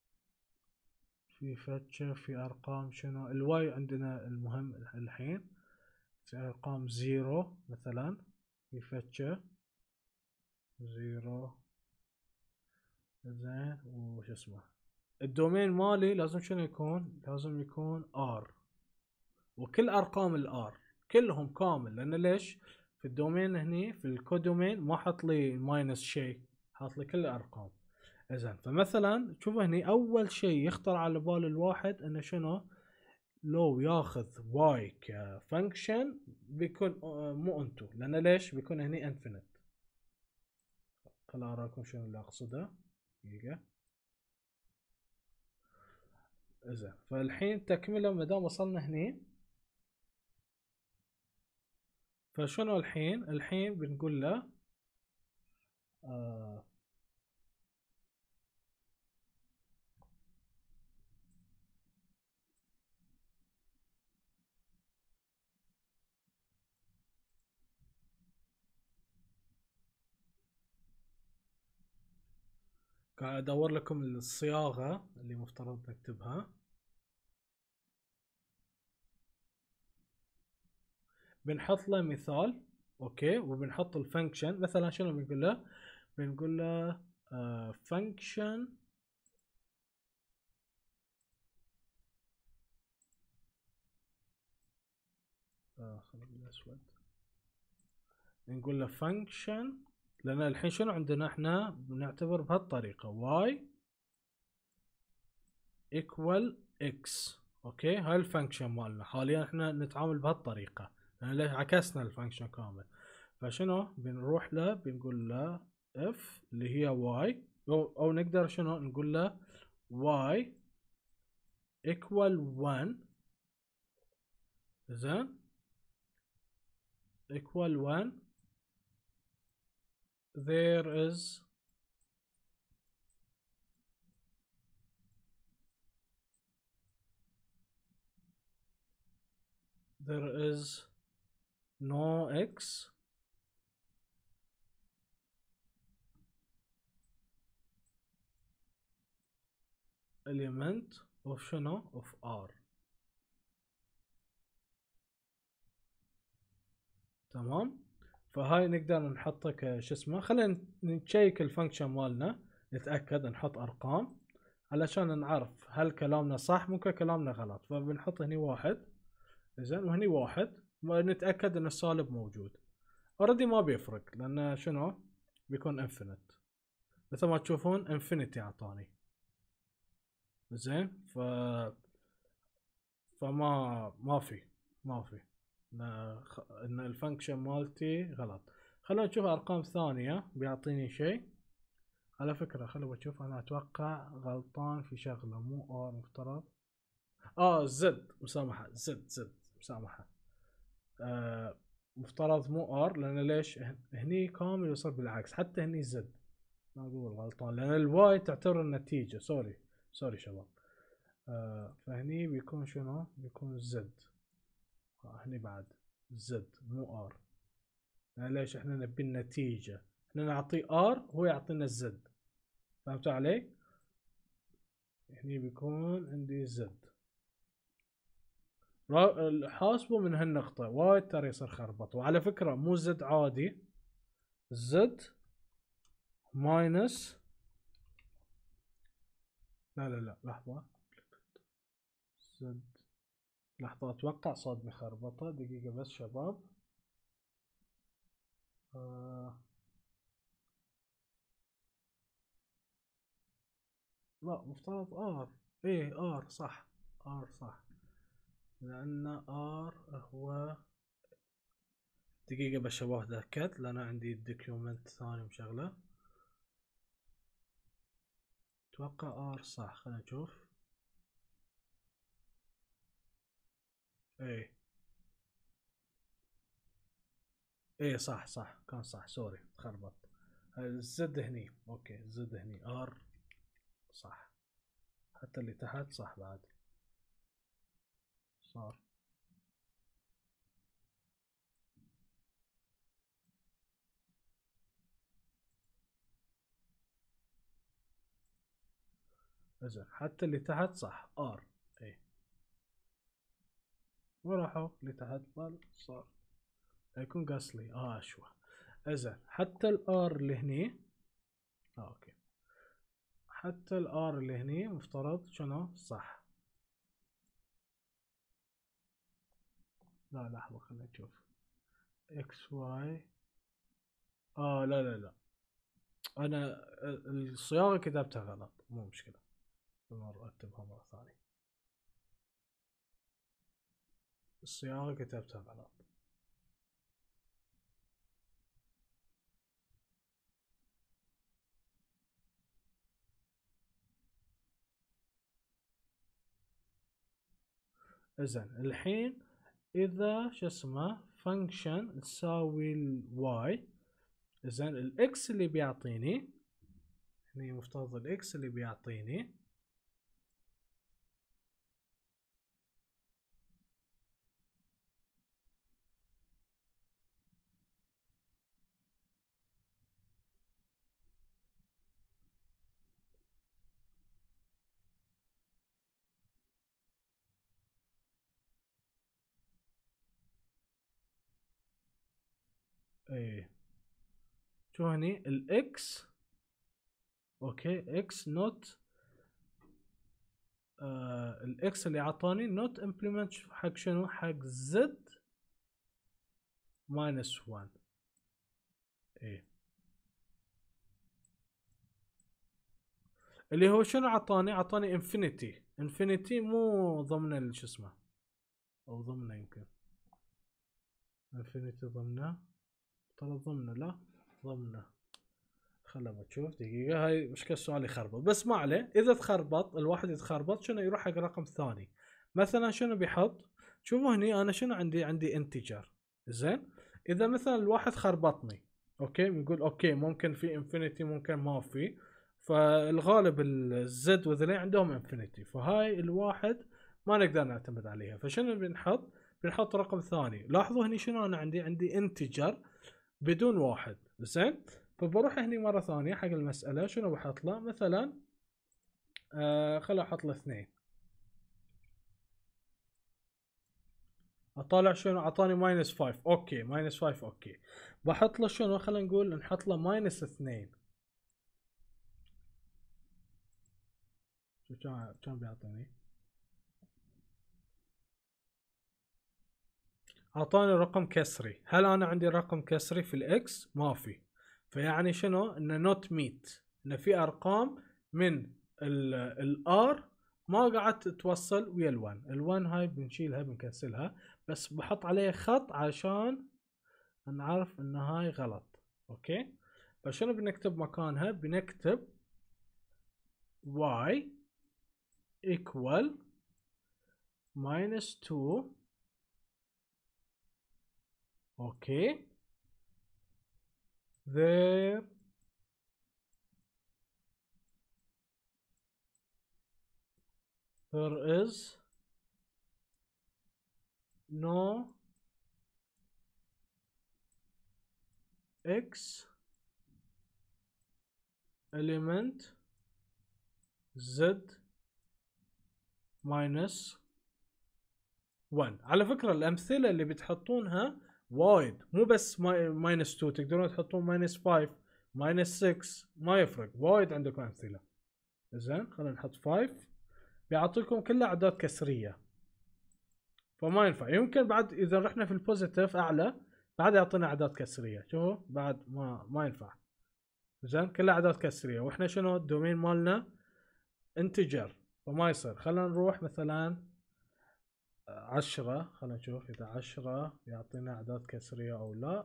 في ارقام شنو الواي عندنا. المهم الحين في ارقام زيرو مثلا، في فتشة زيرو. زين وش اسمه الدومين مالي لازم شنو يكون؟ لازم يكون ار، وكل ارقام الار كلهم كامل. لان ليش؟ في الدومين هني في الكودومين ما حط لي ماينس شيء، حاط لي كل الارقام. زين فمثلا شوف هني اول شيء يخطر على بال الواحد انه شنو لو ياخذ واي كفانكشن بيكون مو انتو، لان ليش؟ بيكون هني انفينيت. خل اراكم شنو اللي اقصده دقيقة. زين، فالحين تكمله ما دام وصلنا هني. فشنو الحين بنقول له آه قاعد ادور لكم الصياغه اللي مفترض نكتبها. بنحط له مثال، اوكي، وبنحط الفانكشن. مثلا شنو بنقول له؟ بنقول له فانكشن خلينا بالاسود. نقول له فانكشن، لان الحين شنو عندنا احنا بنعتبر بهالطريقه y equal x. اوكي، هاي الفانكشن مالنا حاليا احنا نتعامل بهالطريقه، لان ليش عكسنا الفانكشن كامل. فشنو بنروح له بنقول له f اللي هي y، او نقدر شنو نقول له y equal 1. زين، equal 1 there is no x element of شنو of r. تمام. فهاي نقدر نحطه كش اسمه. خلينا نشيك الفانكشن مالنا، نتاكد نحط ارقام علشان نعرف هل كلامنا صح ممكن كلامنا غلط. فبنحط هني واحد، زين، وهني واحد، نتاكد ان السالب موجود. اوريدي ما بيفرق لان شنو بيكون انفينيت، مثل ما تشوفون انفينيتي اعطاني. زين، فما في ان الفانكشن مالتي غلط. خلونا نشوف ارقام ثانية بيعطيني شيء. على فكرة خلونا نشوف، انا اتوقع غلطان في شغلة، مو ار مفترض زد، مسامحة، زد مسامحة. آه مفترض مو ار، لان ليش هني كامل يصير بالعكس، حتى هني زد. ما اقول غلطان لان الواي تعتبر النتيجة. سوري شباب. فهني بيكون شنو؟ بيكون زد. هني بعد زد مو ار. يعني ليش احنا نبي النتيجة، احنا نعطيه ار هو يعطينا الزد. فهمتوا علي؟ هني بيكون عندي زد. حاسبه من هالنقطة، وايد ترى يصير خربط. وعلى فكرة مو زد عادي، زد ماينس، لا لحظة، زد، لحظة اتوقع صادمي خربطة، دقيقة بس شباب. لا مفترض ار. ايه ار صح، ار صح، لان ار هو، دقيقة بس شباب اتأكد لان عندي الدوكيومنت ثاني مشغله. اتوقع ار صح، خلينا نشوف. ايه ايه صح كان صح، سوري تخربط. الزد هني، اوكي الزد هني ار صح، حتى اللي تحت صح بعد صار. زين، حتى اللي تحت صح ار. ايه، وراحوا اللي تحت بال صار، يكون قصلي شو. زين، حتى الار اللي هني اوكي، حتى الار اللي هني مفترض شنو صح. لا لحظة خلينا نشوف. اكس واي، لا انا الصياغة كتبتها غلط، مو مشكلة، نرتبها مرة ثانية. الصياغة كتبتها غلط. إذن الحين إذا شو اسمه فانكشن تساوي الواي، إذن الإكس اللي بيعطيني هني مفترض الإكس اللي بيعطيني ايه شو هني الإكس اوكي اكس نوت الاكس اللي عطاني نوت امبلمنت حق شنو؟ حق زد ماينس 1. ايه اللي هو شنو عطاني؟ عطاني انفينيتي. انفينيتي مو ضمن شو اسمه، او ضمنه يمكن انفينيتي ضمنه، ترى ضمنه لا ضمنه. خلنا بتشوف دقيقة، هاي مشكلة السؤال يخربط بس ما عليه. إذا تخربط الواحد يتخربط شنو يروح حق رقم ثاني. مثلا شنو بيحط؟ شوفوا هني أنا شنو عندي انتجر زين. إذا مثلا الواحد خربطني أوكي بنقول أوكي ممكن في انفينيتي ممكن ما في، فالغالب الزد وذلين عندهم انفينيتي، فهاي الواحد ما نقدر نعتمد عليها. فشنو بنحط؟ بنحط رقم ثاني. لاحظوا هني شنو أنا عندي انتجر بدون واحد زين. فبروح هني مرة ثانية حق المسألة شنو بحط له؟ مثلا خل احط له 2. اطالع شنو اعطاني ماينس 5. اوكي ماينس 5 اوكي. بحط له شنو؟ خلينا نقول نحط له ماينس 2. شو كان بيعطيني؟ اعطاني رقم كسري. هل انا عندي رقم كسري في الاكس؟ ما في. فيعني شنو؟ انه نوت ميت، انه في ارقام من الار ما قاعد تتوصل ويا ال1 هاي بنشيلها بنكنسلها، بس بحط عليها خط عشان نعرف ان هاي غلط. اوكي فشنو بنكتب مكانها؟ بنكتب y equal minus 2 اوكي there is no x element z minus 1. على فكرة الأمثلة اللي بتحطونها وايد، مو بس ماينس 2، تقدرون تحطون ماينس 5 ماينس 6 ما يفرق، وايد عندكم أمثلة. زين خلينا نحط 5 بيعطيكم كلها أعداد كسرية، فما ينفع. يمكن بعد إذا رحنا في البوزيتيف أعلى بعد يعطينا أعداد كسرية. شوفوا بعد ما ينفع. زين كلها أعداد كسرية واحنا شنو الدومين مالنا انتجر، فما يصير. خلينا نروح مثلا 10. خلينا نشوف إذا 10 يعطينا أعداد كسرية أو لا.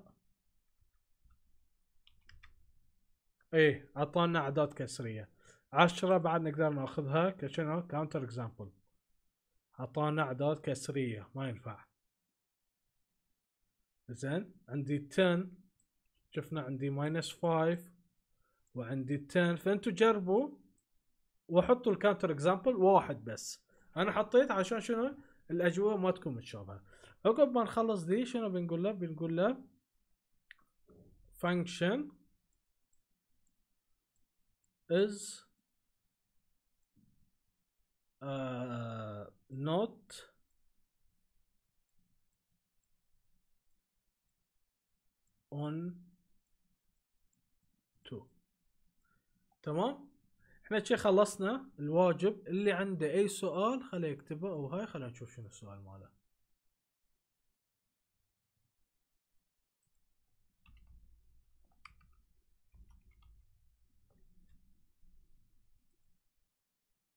إيه أعطانا أعداد كسرية. 10 بعد نقدر ناخذها كشنو كاونتر اكزامبل، أعطانا أعداد كسرية ما ينفع. زين عندي 10 شفنا عندي ماينس 5 وعندي 10، فانتوا جربوا وحطوا الكاونتر اكزامبل واحد بس. انا حطيت عشان شنو الاجوبه ما تكون متشابهه. عقب ما نخلص دي شنو بنقول له؟ بنقول له function is not on to. تمام احنا شي خلصنا الواجب. اللي عنده اي سؤال خليه يكتبه، او هاي خلينا نشوف شنو السؤال ماله.